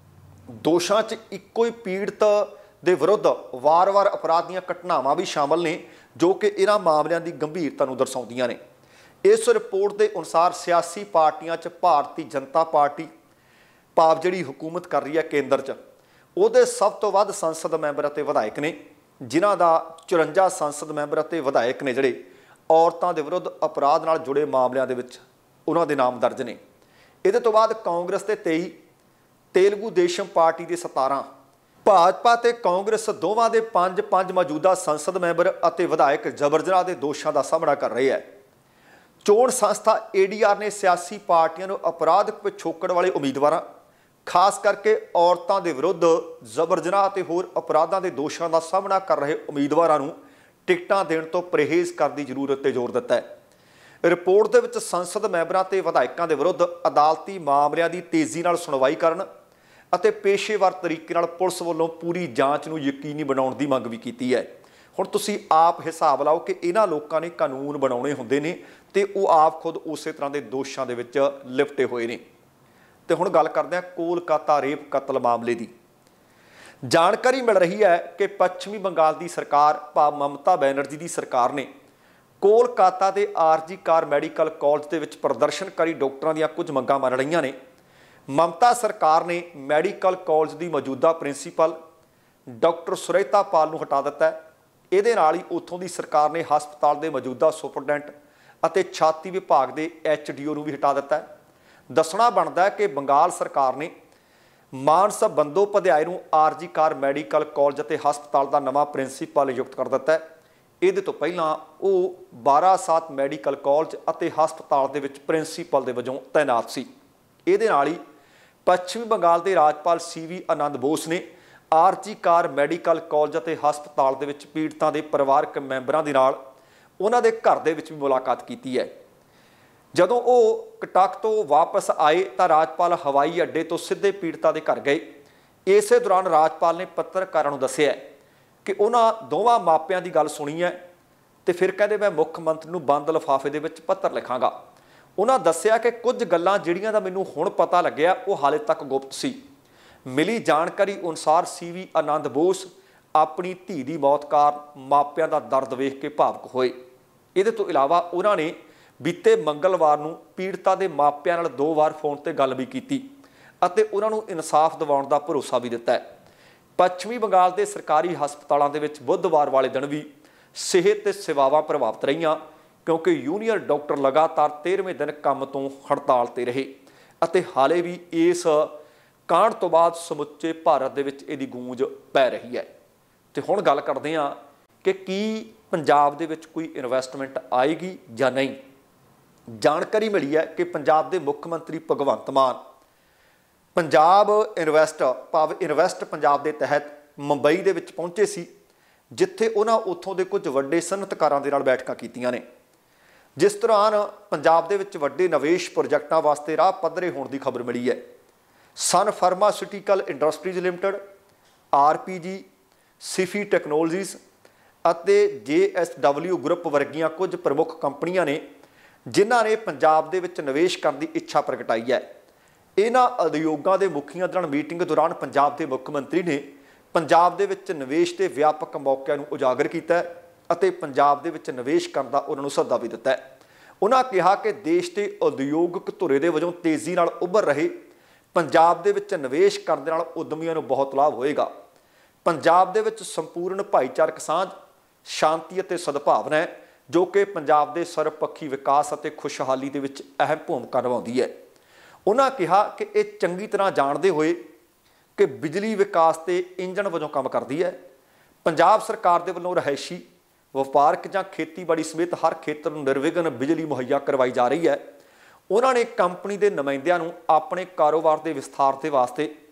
ਦੋਸ਼ਾਂ 'ਚ ਇੱਕੋ ਹੀ ਪੀੜਤ ਦੇ ਵਿਰੁੱਧ ਵਾਰ-ਵਾਰ ਅਪਰਾਧ ਦੀਆਂ ਘਟਨਾਵਾਂ ਵੀ ਸ਼ਾਮਲ ਨੇ, ਜੋ ਕਿ ਇਹਨਾਂ ਮਾਮਲਿਆਂ ਦੀ ਗੰਭੀਰਤਾ ਨੂੰ ਦਰਸਾਉਂਦੀਆਂ ਨੇ। ਇਸ ਰਿਪੋਰਟ ਦੇ ਅਨੁਸਾਰ ਸਿਆਸੀ ਪਾਰਟੀਆਂ 'ਚ ਭਾਰਤੀ ਜਨਤਾ ਪਾਰਟੀ ਭਾਵ ਜਿਹੜੀ ਹੁਕੂਮਤ ਕਰ ਰਹੀ ਹੈ ਕੇਂਦਰ 'ਚ, ਉਹਦੇ ਸਭ ਤੋਂ ਵੱਧ ਸੰਸਦ ਮੈਂਬਰ ਅਤੇ ਵਿਧਾਇਕ ਨੇ, ਜਿਨ੍ਹਾਂ ਦਾ 54 ਸੰਸਦ ਮੈਂਬਰ ਅਤੇ ਵਿਧਾਇਕ ਨੇ ਜਿਹੜੇ ਔਰਤਾਂ ਦੇ ਵਿਰੁੱਧ ਅਪਰਾਧ ਨਾਲ ਜੁੜੇ ਮਾਮਲਿਆਂ ਦੇ ਵਿੱਚ ਉਹਨਾਂ ਦੇ ਨਾਮ ਦਰਜ ਨੇ। ਇਹਦੇ ਤੋਂ ਬਾਅਦ ਕਾਂਗਰਸ ਦੇ 23, ਤੇਲਗੂ ਦੇਸ਼ਮ ਪਾਰਟੀ ਦੇ 17, ਭਾਜਪਾ ਤੇ ਕਾਂਗਰਸ ਦੋਵਾਂ ਦੇ 5 ਮੌਜੂਦਾ ਸੰਸਦ ਮੈਂਬਰ ਅਤੇ ਵਿਧਾਇਕ ਜ਼ਬਰ ਜਨਾਹ ਦੇ ਦੋਸ਼ਾਂ ਦਾ ਸਾਹਮਣਾ ਕਰ ਰਹੇ ਹੈ। ਚੋਣ ਸੰਸਥਾ ADR ਨੇ ਸਿਆਸੀ ਪਾਰਟੀਆਂ ਨੂੰ ਅਪਰਾਧਿਕ ਪਿਛੋਕੜ ਵਾਲੇ ਉਮੀਦਵਾਰਾਂ, ਖਾਸ ਕਰਕੇ ਔਰਤਾਂ ਦੇ ਵਿਰੁੱਧ ਜ਼ਬਰ ਜਨਾਹ ਅਤੇ ਹੋਰ ਅਪਰਾਧਾਂ ਦੇ ਦੋਸ਼ਾਂ ਦਾ ਸਾਹਮਣਾ ਕਰ ਰਹੇ ਉਮੀਦਵਾਰਾਂ ਨੂੰ ਟਿਕਟਾਂ ਦੇਣ ਤੋਂ ਪਰਹੇਜ਼ ਕਰਨ ਦੀ ਜ਼ਰੂਰਤ 'ਤੇ ਜ਼ੋਰ ਦਿੱਤਾ ਹੈ। ਰਿਪੋਰਟ ਦੇ ਵਿੱਚ ਸੰਸਦ ਮੈਂਬਰਾਂ ਤੇ ਵਿਧਾਇਕਾਂ ਦੇ ਵਿਰੁੱਧ ਅਦਾਲਤੀ ਮਾਮਲਿਆਂ ਦੀ ਤੇਜ਼ੀ ਨਾਲ ਸੁਣਵਾਈ ਕਰਨ ਅਤੇ ਪੇਸ਼ੇਵਰ ਤਰੀਕੇ ਨਾਲ ਪੁਲਿਸ ਵੱਲੋਂ ਪੂਰੀ ਜਾਂਚ ਨੂੰ ਯਕੀਨੀ ਬਣਾਉਣ ਦੀ ਮੰਗ ਵੀ ਕੀਤੀ ਹੈ। ਹੁਣ ਤੁਸੀਂ ਆਪ ਹਿਸਾਬ ਲਾਓ ਕਿ ਇਹਨਾਂ ਲੋਕਾਂ ਨੇ ਕਾਨੂੰਨ ਬਣਾਉਣੇ ਹੁੰਦੇ ਨੇ ਤੇ ਉਹ ਆਪ ਖੁਦ ਉਸੇ ਤਰ੍ਹਾਂ ਦੇ ਦੋਸ਼ਾਂ ਦੇ ਵਿੱਚ ਲਿਪਟੇ ਹੋਏ ਨੇ। ਤੇ ਹੁਣ ਗੱਲ ਕਰਦੇ ਹਾਂ ਕੋਲਕਾਤਾ ਰੇਪ ਕਤਲ ਮਾਮਲੇ ਦੀ। ਜਾਣਕਾਰੀ ਮਿਲ ਰਹੀ ਹੈ ਕਿ ਪੱਛਮੀ ਬੰਗਾਲ ਦੀ ਸਰਕਾਰ ਭਾਵ ਮਮਤਾ ਬੈਨਰਜੀ ਦੀ ਸਰਕਾਰ ਨੇ ਕੋਲਕਾਤਾ ਦੇ RG ਕਾਰ ਮੈਡੀਕਲ ਕਾਲਜ ਦੇ ਵਿੱਚ ਪ੍ਰਦਰਸ਼ਨਕਾਰੀ ਡਾਕਟਰਾਂ ਦੀਆਂ ਕੁਝ ਮੰਗਾਂ ਮੰਨ ਰਹੀਆਂ ਨੇ। ਮਮਤਾ ਸਰਕਾਰ ਨੇ ਮੈਡੀਕਲ ਕਾਲਜ ਦੀ ਮੌਜੂਦਾ ਪ੍ਰਿੰਸੀਪਲ ਡਾਕਟਰ ਸੁਰੇਤਾ ਪਾਲ ਨੂੰ ਹਟਾ ਦਿੱਤਾ ਹੈ। ਇਹਦੇ ਨਾਲ ਹੀ ਉੱਥੋਂ ਦੀ ਸਰਕਾਰ ਨੇ ਹਸਪਤਾਲ ਦੇ ਮੌਜੂਦਾ ਸੁਪਰਡੈਂਟ ਅਤੇ ਛਾਤੀ ਵਿਭਾਗ ਦੇ HDO ਨੂੰ ਵੀ ਹਟਾ ਦਿੱਤਾ ਹੈ। ਦੱਸਣਾ ਬਣਦਾ ਹੈ ਕਿ ਬੰਗਾਲ ਸਰਕਾਰ ਨੇ ਮਾਨਸ ਬੰਦੋਪਧਿਆਏ ਨੂੰ RG ਕਾਰ ਮੈਡੀਕਲ ਕਾਲਜ ਅਤੇ ਹਸਪਤਾਲ ਦਾ ਨਵਾਂ ਪ੍ਰਿੰਸੀਪਲ ਨਿਯੁਕਤ ਕਰ ਦਿੱਤਾ ਹੈ। ਇਹਦੇ ਤੋਂ ਪਹਿਲਾਂ ਉਹ ਬਾਰਾਸਾਤ ਮੈਡੀਕਲ ਕਾਲਜ ਅਤੇ ਹਸਪਤਾਲ ਦੇ ਵਿੱਚ ਪ੍ਰਿੰਸੀਪਲ ਦੇ ਵਜੋਂ ਤਾਇਨਾਤ ਸੀ। ਇਹਦੇ ਨਾਲ ਹੀ ਪੱਛਮੀ ਬੰਗਾਲ ਦੇ ਰਾਜਪਾਲ CV ਆਨੰਦ ਬੋਸ ਨੇ RG ਕਾਰ ਮੈਡੀਕਲ ਕਾਲਜ ਅਤੇ ਹਸਪਤਾਲ ਦੇ ਵਿੱਚ ਪੀੜਤਾਂ ਦੇ ਪਰਿਵਾਰਕ ਮੈਂਬਰਾਂ ਦੇ ਨਾਲ ਉਹਨਾਂ ਦੇ ਘਰ ਦੇ ਵਿੱਚ ਵੀ ਮੁਲਾਕਾਤ ਕੀਤੀ ਹੈ। ਜਦੋਂ ਉਹ ਕਟਕ ਤੋਂ ਵਾਪਸ ਆਏ ਤਾਂ ਰਾਜਪਾਲ ਹਵਾਈ ਅੱਡੇ ਤੋਂ ਸਿੱਧੇ ਪੀੜਤਾਂ ਦੇ ਘਰ ਗਏ। ਇਸੇ ਦੌਰਾਨ ਰਾਜਪਾਲ ਨੇ ਪੱਤਰਕਾਰਾਂ ਨੂੰ ਦੱਸਿਆ ਕਿ ਉਹਨਾਂ ਦੋਵਾਂ ਮਾਪਿਆਂ ਦੀ ਗੱਲ ਸੁਣੀ ਹੈ ਤੇ ਫਿਰ ਕਹਿੰਦੇ ਮੈਂ ਮੁੱਖ ਮੰਤਰੀ ਨੂੰ ਬੰਦ ਲਿਫਾਫੇ ਦੇ ਵਿੱਚ ਪੱਤਰ ਲਿਖਾਂਗਾ। ਉਹਨਾਂ ਦੱਸਿਆ ਕਿ ਕੁਝ ਗੱਲਾਂ ਜਿਹੜੀਆਂ ਦਾ ਮੈਨੂੰ ਹੁਣ ਪਤਾ ਲੱਗਿਆ ਉਹ ਹਾਲੇ ਤੱਕ ਗੁਪਤ ਸੀ। ਮਿਲੀ ਜਾਣਕਾਰੀ ਅਨੁਸਾਰ CV ਆਨੰਦ ਬੋਸ ਆਪਣੀ ਧੀ ਦੀ ਮੌਤ ਕਾਰਨ ਮਾਪਿਆਂ ਦਾ ਦਰਦ ਵੇਖ ਕੇ ਭਾਵੁਕ ਹੋਏ। ਇਹਦੇ ਤੋਂ ਇਲਾਵਾ ਉਹਨਾਂ ਨੇ ਬੀਤੇ ਮੰਗਲਵਾਰ ਨੂੰ ਪੀੜਤਾ ਦੇ ਮਾਪਿਆਂ ਨਾਲ 2 ਵਾਰ ਫੋਨ ਤੇ ਗੱਲ ਵੀ ਕੀਤੀ ਅਤੇ ਉਹਨਾਂ ਨੂੰ ਇਨਸਾਫ ਦਿਵਾਉਣ ਦਾ ਭਰੋਸਾ ਵੀ ਦਿੱਤਾ ਹੈ। ਪੱਛਮੀ ਬੰਗਾਲ ਦੇ ਸਰਕਾਰੀ ਹਸਪਤਾਲਾਂ ਦੇ ਵਿੱਚ ਬੁੱਧਵਾਰ ਵਾਲੇ ਦਿਨ ਵੀ ਸਿਹਤ ਤੇ ਸੇਵਾਵਾਂ ਪ੍ਰਭਾਵਿਤ ਰਹੀਆਂ, ਕਿਉਂਕਿ ਯੂਨੀਅਨ ਡਾਕਟਰ ਲਗਾਤਾਰ 13ਵੇਂ ਦਿਨ ਕੰਮ ਤੋਂ ਹੜਤਾਲ ਤੇ ਰਹੇ ਅਤੇ ਹਾਲੇ ਵੀ ਇਸ ਕਾਂਡ ਤੋਂ ਬਾਅਦ ਸਮੁੱਚੇ ਭਾਰਤ ਦੇ ਵਿੱਚ ਇਹਦੀ ਗੂੰਜ ਪੈ ਰਹੀ ਹੈ। ਤੇ ਹੁਣ ਗੱਲ ਕਰਦੇ ਹਾਂ ਕਿ ਕੀ ਪੰਜਾਬ ਦੇ ਵਿੱਚ ਕੋਈ ਇਨਵੈਸਟਮੈਂਟ ਆਏਗੀ ਜਾਂ ਨਹੀਂ। ਜਾਣਕਾਰੀ ਮਿਲੀ ਹੈ ਕਿ ਪੰਜਾਬ ਦੇ ਮੁੱਖ ਮੰਤਰੀ ਭਗਵੰਤ ਮਾਨ ਪੰਜਾਬ ਇਨਵੈਸਟ ਪੰਜਾਬ ਦੇ ਤਹਿਤ ਮੁੰਬਈ ਦੇ ਵਿੱਚ ਪਹੁੰਚੇ ਸੀ, ਜਿੱਥੇ ਉਹਨਾਂ ਉੱਥੋਂ ਦੇ ਕੁਝ ਵੱਡੇ ਸਨਅਤਕਾਰਾਂ ਦੇ ਨਾਲ ਬੈਠਕਾਂ ਕੀਤੀਆਂ ਨੇ। ਜਿਸ ਦੌਰਾਨ ਪੰਜਾਬ ਦੇ ਵਿੱਚ ਵੱਡੇ ਨਿਵੇਸ਼ ਪ੍ਰੋਜੈਕਟਾਂ ਵਾਸਤੇ ਰਾਹ ਪੱਧਰੇ ਹੋਣ ਦੀ ਖਬਰ ਮਿਲੀ ਹੈ। Sun pharmaceutical industries limited, RPG, Sify technologies ਅਤੇ JSW ਗਰੁੱਪ ਵਰਗੀਆਂ ਕੁਝ ਪ੍ਰਮੁੱਖ ਕੰਪਨੀਆਂ ਨੇ ਜਿਨ੍ਹਾਂ ਨੇ ਪੰਜਾਬ ਦੇ ਵਿੱਚ ਨਿਵੇਸ਼ ਕਰਨ ਦੀ ਇੱਛਾ ਪ੍ਰਗਟਾਈ ਹੈ। ਇਹਨਾਂ ਉਦਯੋਗਾਂ ਦੇ ਮੁਖੀਆਂ ਦੌਰਾਨ ਮੀਟਿੰਗ ਦੌਰਾਨ ਪੰਜਾਬ ਦੇ ਮੁੱਖ ਮੰਤਰੀ ਨੇ ਪੰਜਾਬ ਦੇ ਵਿੱਚ ਨਿਵੇਸ਼ ਦੇ ਵਿਆਪਕ ਮੌਕਿਆਂ ਨੂੰ ਉਜਾਗਰ ਕੀਤਾ ਅਤੇ ਪੰਜਾਬ ਦੇ ਵਿੱਚ ਨਿਵੇਸ਼ ਕਰਨ ਦਾ ਉਹਨਾਂ ਨੂੰ ਸੱਦਾ ਵੀ ਦਿੱਤਾ ਹੈ। ਉਹਨਾਂ ਕਿਹਾ ਕਿ ਦੇਸ਼ ਦੇ ਉਦਯੋਗਿਕ ਧੁਰੇ ਦੇ ਵਜੋਂ ਤੇਜ਼ੀ ਨਾਲ ਉੱਭਰ ਰਹੇ ਪੰਜਾਬ ਦੇ ਵਿੱਚ ਨਿਵੇਸ਼ ਕਰਨ ਦੇ ਨਾਲ ਉਦਮੀਆਂ ਨੂੰ ਬਹੁਤ ਲਾਭ ਹੋਏਗਾ। ਪੰਜਾਬ ਦੇ ਵਿੱਚ ਸੰਪੂਰਨ ਭਾਈਚਾਰਕ ਸਾਂਝ, ਸ਼ਾਂਤੀ ਅਤੇ ਸਦਭਾਵਨਾ ਹੈ, ਜੋ ਕਿ ਪੰਜਾਬ ਦੇ ਸਰਬਪੱਖੀ ਵਿਕਾਸ ਅਤੇ ਖੁਸ਼ਹਾਲੀ ਦੇ ਵਿੱਚ ਅਹਿਮ ਭੂਮਿਕਾ ਨਿਭਾਉਂਦੀ ਹੈ। ਉਹਨਾਂ ਕਿਹਾ ਕਿ ਇਹ ਚੰਗੀ ਤਰ੍ਹਾਂ ਜਾਣਦੇ ਹੋਏ ਕਿ ਬਿਜਲੀ ਵਿਕਾਸ ਤੇ ਇੰਜਣ ਵਜੋਂ ਕੰਮ ਕਰਦੀ ਹੈ। ਪੰਜਾਬ ਸਰਕਾਰ ਦੇ ਵੱਲੋਂ ਰਿਹਾਇਸ਼ੀ, ਵਪਾਰਕ ਜਾਂ ਖੇਤੀਬਾੜੀ ਸਮੇਤ ਹਰ ਖੇਤਰ ਨੂੰ ਨਿਰਵਿਘਨ ਬਿਜਲੀ ਮੁਹੱਈਆ ਕਰਵਾਈ ਜਾ ਰਹੀ ਹੈ। ਉਹਨਾਂ ਨੇ ਕੰਪਨੀ ਦੇ ਨੁਮਾਇੰਦਿਆਂ ਨੂੰ ਆਪਣੇ ਕਾਰੋਬਾਰ ਦੇ ਵਿਸਥਾਰ ਦੇ ਵਾਸਤੇ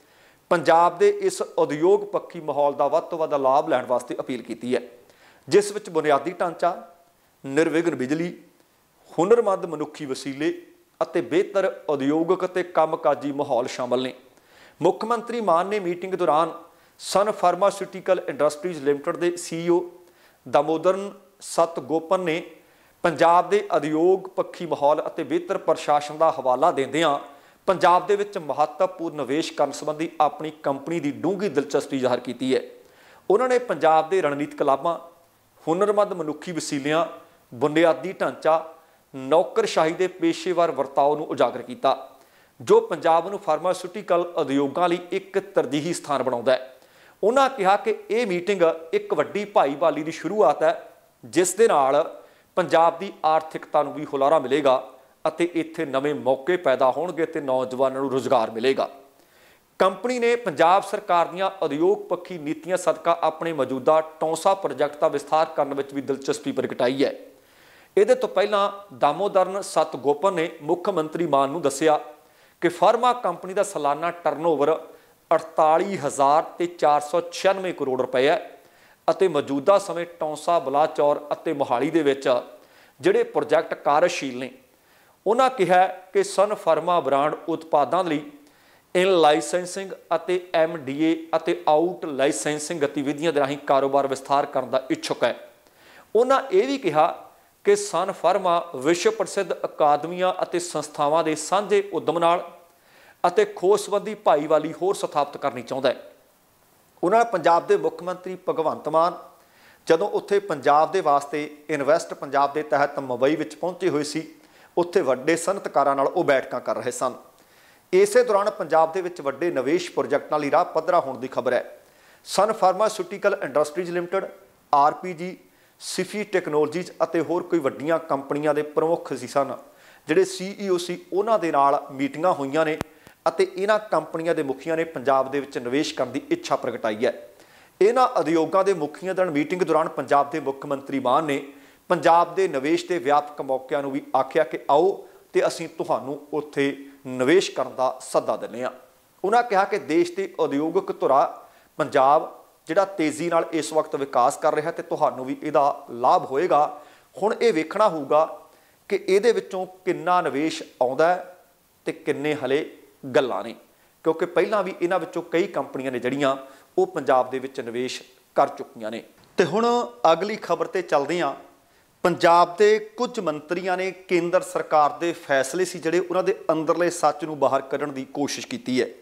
ਪੰਜਾਬ ਦੇ ਇਸ ਉਦਯੋਗ ਪੱਖੀ ਮਾਹੌਲ ਦਾ ਵੱਧ ਤੋਂ ਵੱਧ ਲਾਭ ਲੈਣ ਵਾਸਤੇ ਅਪੀਲ ਕੀਤੀ ਹੈ, ਜਿਸ ਵਿੱਚ ਬੁਨਿਆਦੀ ਢਾਂਚਾ, ਨਿਰਵਿਘਨ ਬਿਜਲੀ, ਹੁਨਰਮੰਦ ਮਨੁੱਖੀ ਵਸੀਲੇ ਅਤੇ ਬਿਹਤਰ ਉਦਯੋਗਿਕ ਅਤੇ ਕੰਮਕਾਜੀ ਮਾਹੌਲ ਸ਼ਾਮਲ ਨੇ। ਮੁੱਖ ਮੰਤਰੀ ਮਾਨ ਨੇ ਮੀਟਿੰਗ ਦੌਰਾਨ ਸਨ ਫਾਰਮਾਸਿਊਟੀਕਲ ਇੰਡਸਟਰੀਜ਼ ਲਿਮਟਿਡ ਦੇ CEO दामोदरन सतगोपन ने पंजाब के उद्योग पक्षी माहौल और बेहतर प्रशासन का हवाला देंदियां पंजाब दे विच महत्वपूर्ण निवेश करने संबंधी अपनी कंपनी की डूंघी दिलचस्पी जाहिर की है। उन्होंने पंजाब के रणनीतिक लाभां, हुनरमंद मनुखी वसीलियां, बुनियादी ढांचा, नौकरशाही के पेशेवर वरताओ नूं उजागर किया, जो पंजाब नूं फार्मास्यूटिकल उद्योगों लई एक तरजीही स्थान बनाउंदा है। उन्होंने कहा कि यह मीटिंग एक वड्डी भाईवाली की शुरुआत है, जिस दे नाल पंजाब की आर्थिकता नूं भी हुलारा मिलेगा ਅਤੇ ਇੱਥੇ नवे मौके पैदा होणगे ते नौजवानों को रोज़गार मिलेगा। कंपनी ने पंजाब सरकार दीआं उद्योग पक्षी नीतियां सदका अपने मौजूदा टौंसा प्रोजैक्ट का विस्तार करने में भी दिलचस्पी प्रगटाई है। ਇਹਦੇ ਤੋਂ ਪਹਿਲਾਂ दामोदरन सतगोपन ने मुख मंत्री मान नूं दस्सिया कि फार्मा कंपनी का सालाना टर्नओवर 48,496 करोड़ रुपए है ਅਤੇ मौजूदा समय टौंसा, बलाचौर ਅਤੇ मोहाली ਦੇ ਵਿੱਚ ਜਿਹੜੇ प्रोजैक्ट कार्यशील ने। उन्होंने कहा कि सन फार्मा ब्रांड उत्पादों ਲਈ इन लाइसेंसिंग ਅਤੇ MDA ਅਤੇ आउट लाइसेंसिंग गतिविधियों ਦੇ ਰਾਹੀਂ कारोबार विस्तार करने का इच्छुक है। उन्होंने ये भी कहा कि सन फार्मा विश्व प्रसिद्ध अकादमियां ਅਤੇ संस्थावां ਦੇ ਸਾਂਝੇ उद्यम ਨਾਲ ਅਤੇ खोज संबंधी भाईवाली होर स्थापित करनी चाहता है। उन्होंने पंजाब के मुख्य मंत्री भगवंत मान जदों उत्थे पंजाब के वास्ते इन्वैसट पंजाब के तहत मुंबई में पहुंचे हुए सी, उत्थे वड्डे सनअतकारां नाल वो बैठकां कर रहे सन। इसे दौरान पंजाब दे विच वड्डे निवेश प्रोजैक्टां लई राह पद्धरा होने की खबर है। Sun pharmaceutical industries limited, RPG, Sify technologies ਅਤੇ होर कोई वड्डियां कंपनियां दे प्रमुख सन जिहड़े CEO सी, उन्हां दे नाल मीटिंगां होईयां ने ਅਤੇ इन्हां कंपनियां दे मुखियां ने पंजाब दे विच निवेश करने की इच्छा प्रगटाई है। इन्हां उद्योगों के मुखियां नाल मीटिंग दौरान पंजाब के मुख्य मंत्री मान ने पंजाब के निवेश के व्यापक मौकों भी आख्या कि आओ तो असीं तुहानूं उत्थे निवेश करने का सद्दा दिंदे हां। उन्होंने कहा कि देश के उद्योगिक धुरा पंजाब जिहड़ा तेज़ी नाल इस वक्त विकास कर रहा तो तुहानूं भी इहदा लाभ होएगा। हुण ये वेखना होगा कि इहदे विच्चों किन्ना निवेश आउंदा है ते किन्ने हले गल्लां ने, क्योंकि पहलां भी इन्हां विच्चों कई कंपनियां ने जिहड़ियां वो पंजाब दे विच निवेश कर चुकीਆਂ ने। ते हुण अगली खबर ते चलदे हां। पंजाब के कुछ मंत्रियों ने केंद्र सरकार के फैसले सी जिहड़े उन्हां दे अंदरले सच नूं बाहर कढण की कोशिश की है।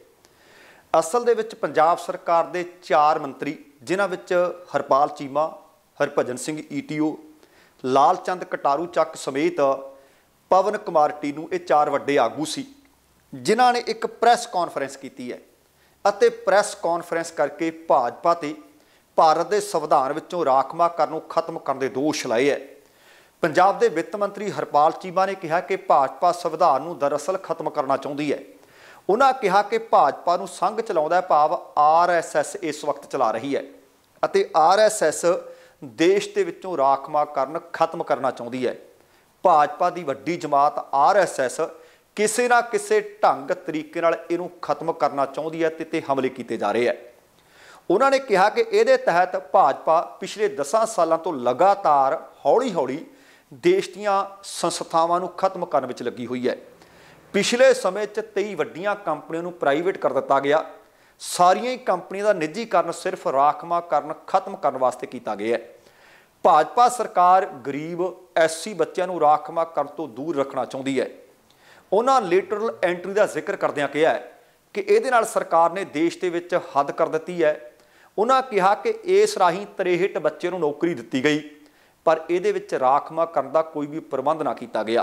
असल दे विच पंजाब सरकार के 4 मंत्री जिन्हां विच हरपाल चीमा, हरभजन सिंह ETO, लाल चंद कटारू ਚੱਕ समेत पवन कुमार टीनू, ये 4 वड्डे आगू सी जिन्हां ने एक प्रैस कॉन्फ्रेंस की है ਅਤੇ प्रैस कॉन्फ्रेंस करके भाजपा ते भारत के संविधान विचों राखमाकरण नूं खत्म करने के दोष लाए है। पंजाब के वित्त मंत्री हरपाल चीमा ने कहा कि भाजपा संविधान नूं दरअसल खत्म करना चाहती है। उन्होंने कहा कि भाजपा नूं संघ चलाउंदा भाव RSS इस वक्त चला रही है ਅਤੇ RSS देश के विचों राखमाकरण खत्म करना चाहती है। भाजपा की वड्डी जमात RSS किसी ना किसी ढंग तरीके नाल इहनूं खत्म करना चाहती है ते हमले किए जा रहे हैं। उन्होंने कहा कि इहदे तहत भाजपा पिछले 10 सालों तो लगातार हौली हौली देश दीआं संस्थावां नूं खत्म करने विच लगी हुई है। पिछले समय 23 वड्डियां कंपनियों नूं प्राइवेट कर दिता गया। सारियां ही कंपनियों का निजीकरण सिर्फ राखमाकरण खत्म करने वास्ते किया गया है। भाजपा सरकार गरीब SC बच्चों नूं राखमाकरण तो दूर रखना चाहती है। उन्होंने लेटरल एंट्री का जिक्र करदिआं कहा है कि इहदे नाल सरकार ने देश के विच हद कर दी है। उन्होंने कहा कि इस राही 63 बच्चे नूं नौकरी दी गई, पर इहदे विच राखमाकरण का कोई भी प्रबंध ना किया गया।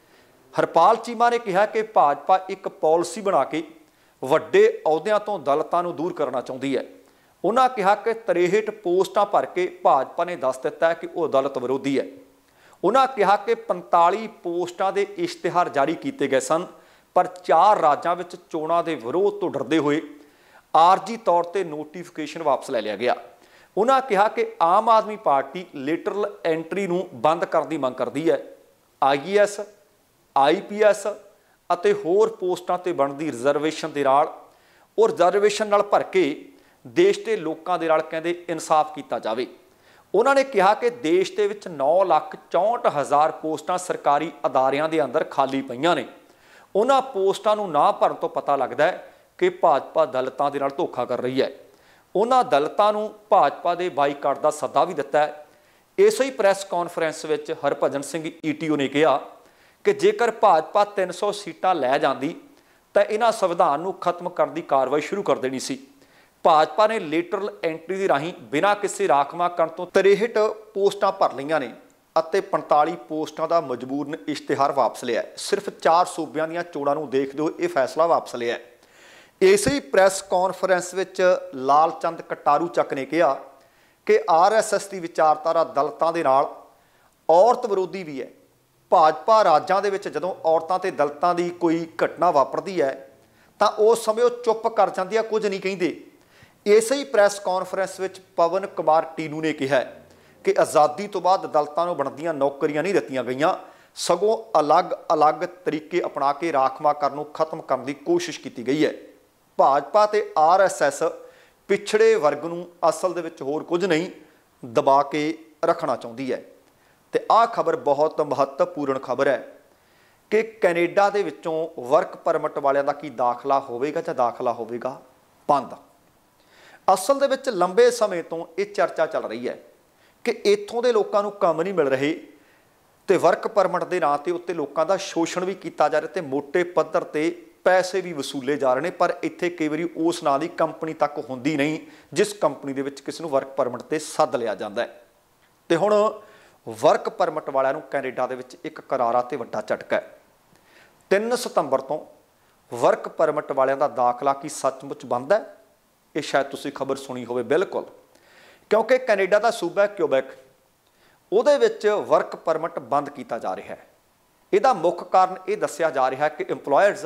हरपाल चीमा ने कहा कि भाजपा एक पॉलिसी बना के वड्डे अहुदियां तो दलितां नूं दूर करना चाहती है। उन्होंने कहा कि 63 पोस्टां भर के भाजपा ने दस दिता है कि वह दलित विरोधी है। उन्होंने कहा कि 45 पोस्टां के इश्तिहार जारी किए गए सन, पर 4 राज्यों में चोणां के विरोध तो डरते हुए आरजी तौर पर नोटिफिकेशन वापस ले लिया गया। उन्होंने कहा कि आम आदमी पार्टी लेटरल एंट्री नूं बंद करने की मंग करती है। IAS, IPS ਅਤੇ होर पोस्टां ते बनती रिजर्वेशन के नाल ਉਹ ਰਿਜ਼ਰਵੇਸ਼ਨ ਨਾਲ ਭਰ ਕੇ ਦੇਸ਼ ਦੇ ਲੋਕਾਂ ਦੇ ਨਾਲ ਕਹਿੰਦੇ ਇਨਸਾਫ ਕੀਤਾ ਜਾਵੇ। ਉਹਨਾਂ ਨੇ ਕਿਹਾ ਕਿ ਦੇਸ਼ ਦੇ ਵਿੱਚ 9,64,000 ਪੋਸਟਾਂ ਸਰਕਾਰੀ ਅਦਾਰਿਆਂ ਦੇ ਅੰਦਰ ਖਾਲੀ ਪਈਆਂ ਨੇ। ਉਹਨਾਂ ਪੋਸਟਾਂ ਨੂੰ ਨਾ ਭਰਨ ਤੋਂ ਪਤਾ ਲੱਗਦਾ ਹੈ ਕਿ ਭਾਜਪਾ ਦਲਿਤਾਂ ਦੇ ਨਾਲ ਧੋਖਾ ਕਰ ਰਹੀ ਹੈ। ਉਹਨਾਂ ਦਲਿਤਾਂ ਨੂੰ ਭਾਜਪਾ ਦੇ ਬਾਈਕਾਟ ਦਾ ਸੱਦਾ ਵੀ ਦਿੱਤਾ ਹੈ। ਇਸੇ ਹੀ ਪ੍ਰੈਸ ਕਾਨਫਰੰਸ ਵਿੱਚ ਹਰਭਜਨ ਸਿੰਘ ਈਟੀਓ ਨੇ ਕਿਹਾ ਕਿ ਜੇਕਰ ਭਾਜਪਾ 300 ਸੀਟਾਂ ਲੈ ਜਾਂਦੀ ਤਾਂ ਇਹਨਾਂ ਸੰਵਿਧਾਨ ਨੂੰ ਖਤਮ ਕਰਨ ਦੀ ਕਾਰਵਾਈ ਸ਼ੁਰੂ ਕਰ ਦੇਣੀ ਸੀ। ਭਾਜਪਾ ਨੇ ਲੇਟਰਲ ਐਂਟਰੀ ਦੇ ਰਾਹੀਂ ਬਿਨਾਂ ਕਿਸੇ ਰਾਖਵਾਂਕਰਨ ਤੋਂ 63 ਪੋਸਟਾਂ ਭਰ ਲਈਆਂ ਨੇ ਅਤੇ 45 ਪੋਸਟਾਂ ਦਾ ਮਜਬੂਰਨ ਇਸ਼ਤਿਹਾਰ ਵਾਪਸ ਲਿਆ। ਸਿਰਫ 4 ਸੂਬਿਆਂ ਦੀਆਂ ਚੋਣਾਂ ਨੂੰ ਦੇਖਦੇ ਹੋਏ ਇਹ ਫੈਸਲਾ ਵਾਪਸ ਲਿਆ। ਇਸੇ ਹੀ ਪ੍ਰੈਸ ਕਾਨਫਰੰਸ ਵਿੱਚ ਲਾਲ ਚੰਦ ਕਟਾਰੂ ਚੱਕ ਨੇ ਕਿਹਾ ਕਿ RSS ਦੀ ਵਿਚਾਰਧਾਰਾ ਦਲਿਤਾਂ ਦੇ ਨਾਲ ਔਰਤ ਵਿਰੋਧੀ ਵੀ ਹੈ। ਭਾਜਪਾ ਰਾਜਾਂ ਦੇ ਵਿੱਚ ਜਦੋਂ ਔਰਤਾਂ ਤੇ ਦਲਿਤਾਂ ਦੀ ਕੋਈ ਘਟਨਾ ਵਾਪਰਦੀ ਹੈ ਤਾਂ ਉਸ ਸਮੇਂ ਉਹ ਚੁੱਪ ਕਰ ਜਾਂਦੀ ਆ, ਕੁਝ ਨਹੀਂ ਕਹਿੰਦੇ। ਇਸੇ ਹੀ ਪ੍ਰੈਸ ਕਾਨਫਰੰਸ ਵਿੱਚ ਪਵਨ ਕੁਮਾਰ ਟੀਨੂ ਨੇ ਕਿਹਾ ਕਿ ਆਜ਼ਾਦੀ ਤੋਂ ਬਾਅਦ ਦਲਿਤਾਂ ਨੂੰ ਬਣਦੀਆਂ ਨੌਕਰੀਆਂ ਨਹੀਂ ਦਿੱਤੀਆਂ ਗਈਆਂ, ਸਗੋਂ ਅਲੱਗ-ਅਲੱਗ ਤਰੀਕੇ ਅਪਣਾ ਕੇ ਰਾਖਵਾਂਕਰਨ ਨੂੰ ਖਤਮ ਕਰਨ ਦੀ ਕੋਸ਼ਿਸ਼ ਕੀਤੀ ਗਈ ਹੈ। ਭਾਜਪਾ ਤੇ RSS ਪਿਛੜੇ ਵਰਗ ਨੂੰ ਅਸਲ ਦੇ ਵਿੱਚ ਹੋਰ ਕੁਝ ਨਹੀਂ ਦਬਾ ਕੇ ਰੱਖਣਾ ਚਾਹੁੰਦੀ ਹੈ। ਤੇ ਆਹ ਖਬਰ ਬਹੁਤ ਮਹੱਤਵਪੂਰਨ ਖਬਰ ਹੈ ਕਿ ਕੈਨੇਡਾ ਦੇ ਵਿੱਚੋਂ ਵਰਕ ਪਰਮਿਟ ਵਾਲਿਆਂ ਦਾ ਕੀ ਦਾਖਲਾ ਹੋਵੇਗਾ ਜਾਂ ਦਾਖਲਾ ਹੋਵੇਗਾ ਬੰਦ। ਅਸਲ ਦੇ ਵਿੱਚ ਲੰਬੇ ਸਮੇਂ ਤੋਂ ਇਹ ਚਰਚਾ ਚੱਲ ਰਹੀ ਹੈ ਕਿ ਇੱਥੋਂ ਦੇ ਲੋਕਾਂ ਨੂੰ ਕੰਮ ਨਹੀਂ ਮਿਲ ਰਹੇ ਤੇ ਵਰਕ ਪਰਮਿਟ ਦੇ ਨਾਂ ਤੇ ਉੱਤੇ ਲੋਕਾਂ ਦਾ ਸ਼ੋਸ਼ਣ ਵੀ ਕੀਤਾ ਜਾ ਰਿਹਾ ਤੇ ਮੋਟੇ ਪੱਧਰ ਤੇ ਪੈਸੇ ਵੀ ਵਸੂਲੇ ਜਾ ਰਹੇ ਨੇ। ਪਰ ਇੱਥੇ ਕਈ ਵਾਰੀ ਉਸ ਨਾਂ ਦੀ ਕੰਪਨੀ ਤੱਕ ਹੁੰਦੀ ਨਹੀਂ ਜਿਸ ਕੰਪਨੀ ਦੇ ਵਿੱਚ ਕਿਸੇ ਨੂੰ ਵਰਕ ਪਰਮਿਟ ਤੇ ਸੱਦ ਲਿਆ ਜਾਂਦਾ ਹੈ। ਤੇ ਹੁਣ ਵਰਕ ਪਰਮਿਟ ਵਾਲਿਆਂ ਨੂੰ ਕੈਨੇਡਾ ਦੇ ਵਿੱਚ ਇੱਕ ਕਰਾਰਾ ਤੇ ਵੱਡਾ ਝਟਕਾ ਹੈ। 3 ਸਤੰਬਰ ਤੋਂ ਵਰਕ ਪਰਮਿਟ ਵਾਲਿਆਂ ਦਾ ਦਾਖਲਾ ਕੀ ਸੱਚਮੁੱਚ ਬੰਦ ਹੈ? ਇਹ ਸ਼ਾਇਦ ਤੁਸੀਂ ਖਬਰ ਸੁਣੀ ਹੋਵੇ। ਬਿਲਕੁਲ, ਕਿਉਂਕਿ ਕੈਨੇਡਾ ਦਾ ਸੂਬਾ ਕਿਊਬੈਕ, ਉਹਦੇ ਵਿੱਚ ਵਰਕ ਪਰਮਿਟ ਬੰਦ ਕੀਤਾ ਜਾ ਰਿਹਾ ਹੈ। ਇਹਦਾ ਮੁੱਖ ਕਾਰਨ ਇਹ ਦੱਸਿਆ ਜਾ ਰਿਹਾ ਹੈ ਕਿ ਇੰਪਲੋਇਰਸ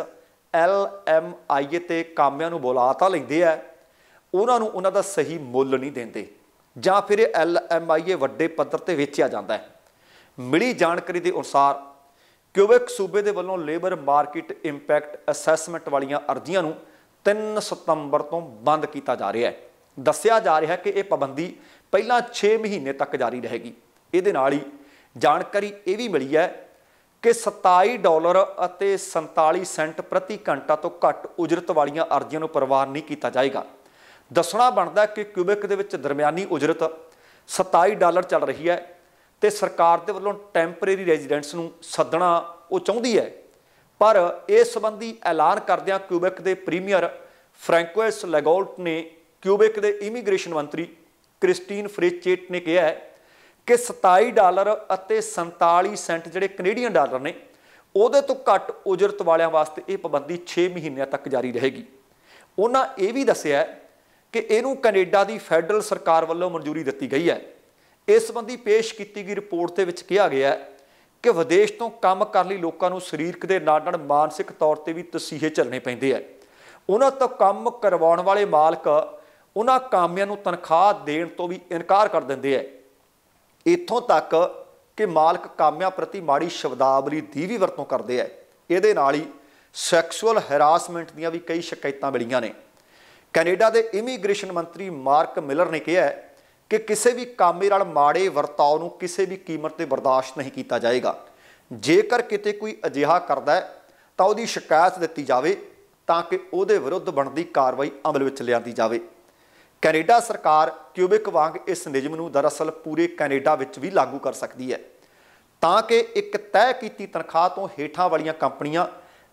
LMIA ਤੇ ਕਾਮਿਆਂ ਨੂੰ ਬੁਲਾ ਤਾਂ ਲੈਂਦੇ ਆ, ਉਹਨਾਂ ਨੂੰ ਉਹਨਾਂ ਦਾ ਸਹੀ ਮੁੱਲ ਨਹੀਂ ਦਿੰਦੇ ਜਾਂ ਫਿਰ ਇਹ LMIA ਵੱਡੇ ਪੱਧਰ ਤੇ ਵੇਚਿਆ ਜਾਂਦਾ ਹੈ। ਮਿਲੀ ਜਾਣਕਾਰੀ ਦੇ ਅਨੁਸਾਰ ਕਿਊਬੈਕ ਸੂਬੇ ਦੇ ਵੱਲੋਂ ਲੇਬਰ ਮਾਰਕੀਟ ਇੰਪੈਕਟ ਅਸੈਸਮੈਂਟ ਵਾਲੀਆਂ ਅਰਜ਼ੀਆਂ ਨੂੰ 3 ਸਤੰਬਰ ਤੋਂ ਬੰਦ ਕੀਤਾ ਜਾ ਰਿਹਾ ਹੈ। ਦੱਸਿਆ ਜਾ ਰਿਹਾ ਹੈ ਕਿ ਇਹ ਪਾਬੰਦੀ ਪਹਿਲਾਂ 6 ਮਹੀਨੇ ਤੱਕ ਜਾਰੀ ਰਹੇਗੀ। ਇਹਦੇ ਨਾਲ ਹੀ ਜਾਣਕਾਰੀ ਇਹ ਵੀ ਮਿਲੀ ਹੈ ਕਿ $27 ਅਤੇ 47 ਸੈਂਟ ਪ੍ਰਤੀ ਘੰਟਾ ਤੋਂ ਘੱਟ ਉਜਰਤ ਵਾਲੀਆਂ ਅਰਜ਼ੀਆਂ ਨੂੰ ਪ੍ਰਵਾਨ ਨਹੀਂ ਕੀਤਾ ਜਾਏਗਾ। ਦੱਸਣਾ ਬਣਦਾ ਕਿ ਕਿਊਬੈਕ ਦੇ ਵਿੱਚ ਦਰਮਿਆਨੀ ਉਜਰਤ $27 ਚੱਲ ਰਹੀ ਹੈ ਤੇ ਸਰਕਾਰ ਦੇ ਵੱਲੋਂ ਟੈਂਪਰੇਰੀ ਰੈਜ਼ੀਡੈਂਟਸ ਨੂੰ ਸੱਦਣਾ ਉਹ ਚਾਹੁੰਦੀ ਹੈ। ਪਰ ਇਸ ਸੰਬੰਧੀ ਐਲਾਨ ਕਰਦਿਆਂ ਕਿਊਬੈਕ ਦੇ ਪ੍ਰੀਮੀਅਰ ਫ੍ਰੈਂਕੋਇਸ ਲੈਗਾਲਟ ਨੇ ਕਿਊਬੈਕ ਦੇ ਇਮੀਗ੍ਰੇਸ਼ਨ ਮੰਤਰੀ ਕ੍ਰਿਸਟੀਨ ਫਰੇਚੇਟ ਨੇ ਕਿਹਾ ਕਿ $27 ਅਤੇ 47 ਸੈਂਟ ਜਿਹੜੇ ਕੈਨੇਡੀਅਨ ਡਾਲਰ ਨੇ ਉਹਦੇ ਤੋਂ ਘੱਟ ਉਜਰਤ ਵਾਲਿਆਂ ਵਾਸਤੇ ਇਹ ਪਾਬੰਦੀ 6 ਮਹੀਨਿਆਂ ਤੱਕ ਜਾਰੀ ਰਹੇਗੀ। ਉਹਨਾਂ ਇਹ ਵੀ ਦੱਸਿਆ ਕਿ ਇਹਨੂੰ ਕੈਨੇਡਾ ਦੀ ਫੈਡਰਲ ਸਰਕਾਰ ਵੱਲੋਂ ਮਨਜ਼ੂਰੀ ਦਿੱਤੀ ਗਈ ਹੈ। ਇਸ ਸੰਬੰਧੀ ਪੇਸ਼ ਕੀਤੀ ਗਈ ਰਿਪੋਰਟ ਦੇ ਵਿੱਚ ਕਿਹਾ ਗਿਆ ਕਿ ਵਿਦੇਸ਼ ਤੋਂ ਕੰਮ ਕਰਨ ਲਈ ਲੋਕਾਂ ਨੂੰ ਸਰੀਰਕ ਦੇ ਨਾਲ ਨਾਲ ਮਾਨਸਿਕ ਤੌਰ ਤੇ ਵੀ ਤਸੀਹੇ ਝੱਲਣੇ ਪੈਂਦੇ ਆ। ਉਹਨਾਂ ਤੋਂ ਕੰਮ ਕਰਵਾਉਣ ਵਾਲੇ ਮਾਲਕ ਉਹਨਾਂ ਕਾਮਿਆਂ ਨੂੰ ਤਨਖਾਹ ਦੇਣ ਤੋਂ ਵੀ ਇਨਕਾਰ ਕਰ ਦਿੰਦੇ ਆ। ਇੱਥੋਂ ਤੱਕ ਕਿ ਮਾਲਕ ਕਾਮਿਆਂ ਪ੍ਰਤੀ ਮਾੜੀ ਸ਼ਬਦਾਵਲੀ ਦੀ ਵੀ ਵਰਤੋਂ ਕਰਦੇ ਆ। ਇਹਦੇ ਨਾਲ ਹੀ ਸੈਕਸ਼ੂਅਲ ਹੈਰਾਸਮੈਂਟ ਦੀਆਂ ਵੀ ਕਈ ਸ਼ਿਕਾਇਤਾਂ ਮਿਲੀਆਂ ਨੇ। ਕੈਨੇਡਾ ਦੇ ਇਮੀਗ੍ਰੇਸ਼ਨ ਮੰਤਰੀ ਮਾਰਕ ਮਿਲਰ ਨੇ ਕਿਹਾ ਕਿ ਕਿਸੇ ਵੀ ਕਾਮੇ ਨਾਲ ਮਾੜੇ ਵਰਤਾਓ ਨੂੰ ਕਿਸੇ ਵੀ ਕੀਮਤ ਤੇ ਬਰਦਾਸ਼ਤ ਨਹੀਂ ਕੀਤਾ ਜਾਏਗਾ। ਜੇਕਰ ਕਿਤੇ ਕੋਈ ਅਜਿਹਾ ਕਰਦਾ ਹੈ ਤਾਂ ਉਹਦੀ ਸ਼ਿਕਾਇਤ ਦਿੱਤੀ ਜਾਵੇ ਤਾਂ ਕਿ ਉਹਦੇ ਵਿਰੁੱਧ ਬਣਦੀ ਕਾਰਵਾਈ ਅਮਲ ਵਿੱਚ ਲਿਆਂਦੀ ਜਾਵੇ। ਕੈਨੇਡਾ ਸਰਕਾਰ ਕਿਊਬੈਕ ਵਾਂਗ ਇਸ ਨਿਯਮ ਨੂੰ ਦਰਅਸਲ ਪੂਰੇ ਕੈਨੇਡਾ ਵਿੱਚ ਵੀ ਲਾਗੂ ਕਰ ਸਕਦੀ ਹੈ ਤਾਂ ਕਿ ਇੱਕ ਤੈਅ ਕੀਤੀ ਤਨਖਾਹ ਤੋਂ ਹੇਠਾਂ ਵਾਲੀਆਂ ਕੰਪਨੀਆਂ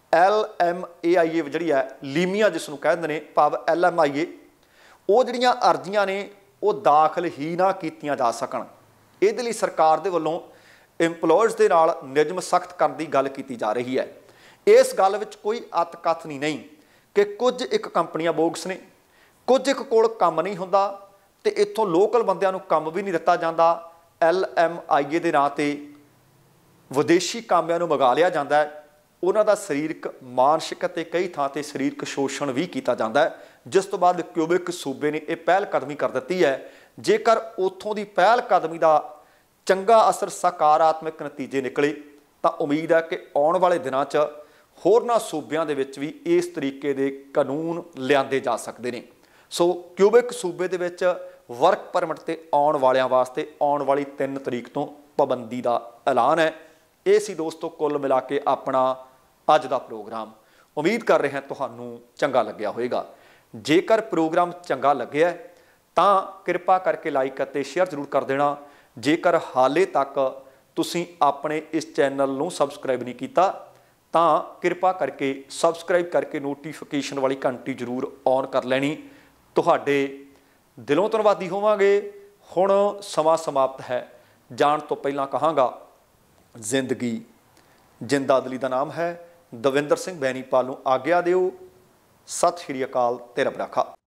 LMAIA ਜਿਹੜੀ ਹੈ ਲੀਮੀਆ ਜਿਸ ਨੂੰ ਕਹਿੰਦੇ ਨੇ ਭਾਵ LMIA ਉਹ ਜਿਹੜੀਆਂ ਅਰਜ਼ੀਆਂ ਨੇ ਉਹ ਦਾਖਲ ਹੀ ਨਾ ਕੀਤੀਆਂ ਜਾ ਸਕਣ। ਇਹਦੇ ਲਈ ਸਰਕਾਰ ਦੇ ਵੱਲੋਂ ਇੰਪਲੋਇਰਸ ਦੇ ਨਾਲ ਨਿਯਮ ਸਖਤ ਕਰਨ ਦੀ ਗੱਲ ਕੀਤੀ ਜਾ ਰਹੀ ਹੈ। ਇਸ ਗੱਲ ਵਿੱਚ ਕੋਈ ਅਤਕਥ ਨਹੀਂ ਕਿ ਕੁਝ ਇੱਕ ਕੰਪਨੀਆਂ ਬੋਗਸ ਨੇ, ਕੁਝ ਇੱਕ ਕੋਲ ਕੰਮ ਨਹੀਂ ਹੁੰਦਾ ਤੇ ਇੱਥੋਂ ਲੋਕਲ ਬੰਦਿਆਂ ਨੂੰ ਕੰਮ ਵੀ ਨਹੀਂ ਦਿੱਤਾ ਜਾਂਦਾ। LMIA ਦੇ ਨਾਂ ਤੇ ਵਿਦੇਸ਼ੀ ਕਾਮਿਆਂ ਨੂੰ ਮੰਗਾ ਲਿਆ ਜਾਂਦਾ ਹੈ। ਉਹਨਾਂ ਦਾ ਸਰੀਰਕ, ਮਾਨਸਿਕ ਅਤੇ ਕਈ ਥਾਂ ਤੇ ਸਰੀਰਕ ਸ਼ੋਸ਼ਣ ਵੀ ਕੀਤਾ ਜਾਂਦਾ ਹੈ, ਜਿਸ ਤੋਂ ਬਾਅਦ ਕਿਊਬੈਕ ਸੂਬੇ ਨੇ ਇਹ ਪਹਿਲ ਕਦਮੀ ਕਰ ਦਿੱਤੀ ਹੈ। ਜੇਕਰ ਉੱਥੋਂ ਦੀ ਪਹਿਲ ਕਦਮੀ ਦਾ ਚੰਗਾ ਅਸਰ ਸਕਾਰਾਤਮਕ ਨਤੀਜੇ ਨਿਕਲੇ ਤਾਂ ਉਮੀਦ ਹੈ ਕਿ ਆਉਣ ਵਾਲੇ ਦਿਨਾਂ 'ਚ ਹੋਰਨਾਂ ਸੂਬਿਆਂ ਦੇ ਵਿੱਚ ਵੀ ਇਸ ਤਰੀਕੇ ਦੇ ਕਾਨੂੰਨ ਲਿਆਂਦੇ ਜਾ ਸਕਦੇ ਨੇ। ਸੋ ਕਿਊਬਿਕ ਸੂਬੇ ਦੇ ਵਿੱਚ ਵਰਕ ਪਰਮਿਟ ਤੇ ਆਉਣ ਵਾਲਿਆਂ ਵਾਸਤੇ ਆਉਣ ਵਾਲੀ 3 ਤਰੀਕ ਤੋਂ ਪਾਬੰਦੀ ਦਾ ਐਲਾਨ ਹੈ। ਇਹ ਸੀ ਦੋਸਤੋ ਕੁੱਲ ਮਿਲਾ ਕੇ ਆਪਣਾ ਅੱਜ ਦਾ ਪ੍ਰੋਗਰਾਮ। ਉਮੀਦ ਕਰ ਰਹੇ ਹਾਂ ਤੁਹਾਨੂੰ ਚੰਗਾ ਲੱਗਿਆ ਹੋਵੇਗਾ। ਜੇਕਰ ਪ੍ਰੋਗਰਾਮ ਚੰਗਾ ਲੱਗਿਆ ਤਾਂ ਕਿਰਪਾ ਕਰਕੇ ਲਾਈਕ ਅਤੇ ਸ਼ੇਅਰ ਜ਼ਰੂਰ ਕਰ ਦੇਣਾ। ਜੇਕਰ ਹਾਲੇ ਤੱਕ ਤੁਸੀਂ ਆਪਣੇ ਇਸ ਚੈਨਲ ਨੂੰ ਸਬਸਕ੍ਰਾਈਬ ਨਹੀਂ ਕੀਤਾ ਤਾਂ ਕਿਰਪਾ ਕਰਕੇ ਸਬਸਕ੍ਰਾਈਬ ਕਰਕੇ ਨੋਟੀਫਿਕੇਸ਼ਨ ਵਾਲੀ ਘੰਟੀ ਜ਼ਰੂਰ ਔਨ ਕਰ ਲੈਣੀ। ਤੁਹਾਡੇ ਦਿਲੋਂ ਧੰਨਵਾਦੀ ਹੋਵਾਂਗੇ। ਹੁਣ ਸਮਾਂ ਸਮਾਪਤ ਹੈ। ਜਾਣ ਤੋਂ ਪਹਿਲਾਂ ਕਹਾਂਗਾ, ਜ਼ਿੰਦਗੀ ਜਿੰਦਾਦਲੀ ਦਾ ਨਾਮ ਹੈ। ਦਵਿੰਦਰ ਸਿੰਘ ਬੈਨੀਪਾਲ ਨੂੰ ਆਗਿਆ ਦਿਓ। ਸਤਿ ਸ਼੍ਰੀ ਅਕਾਲ ਤੇ ਰੱਬ ਰਾਖਾ।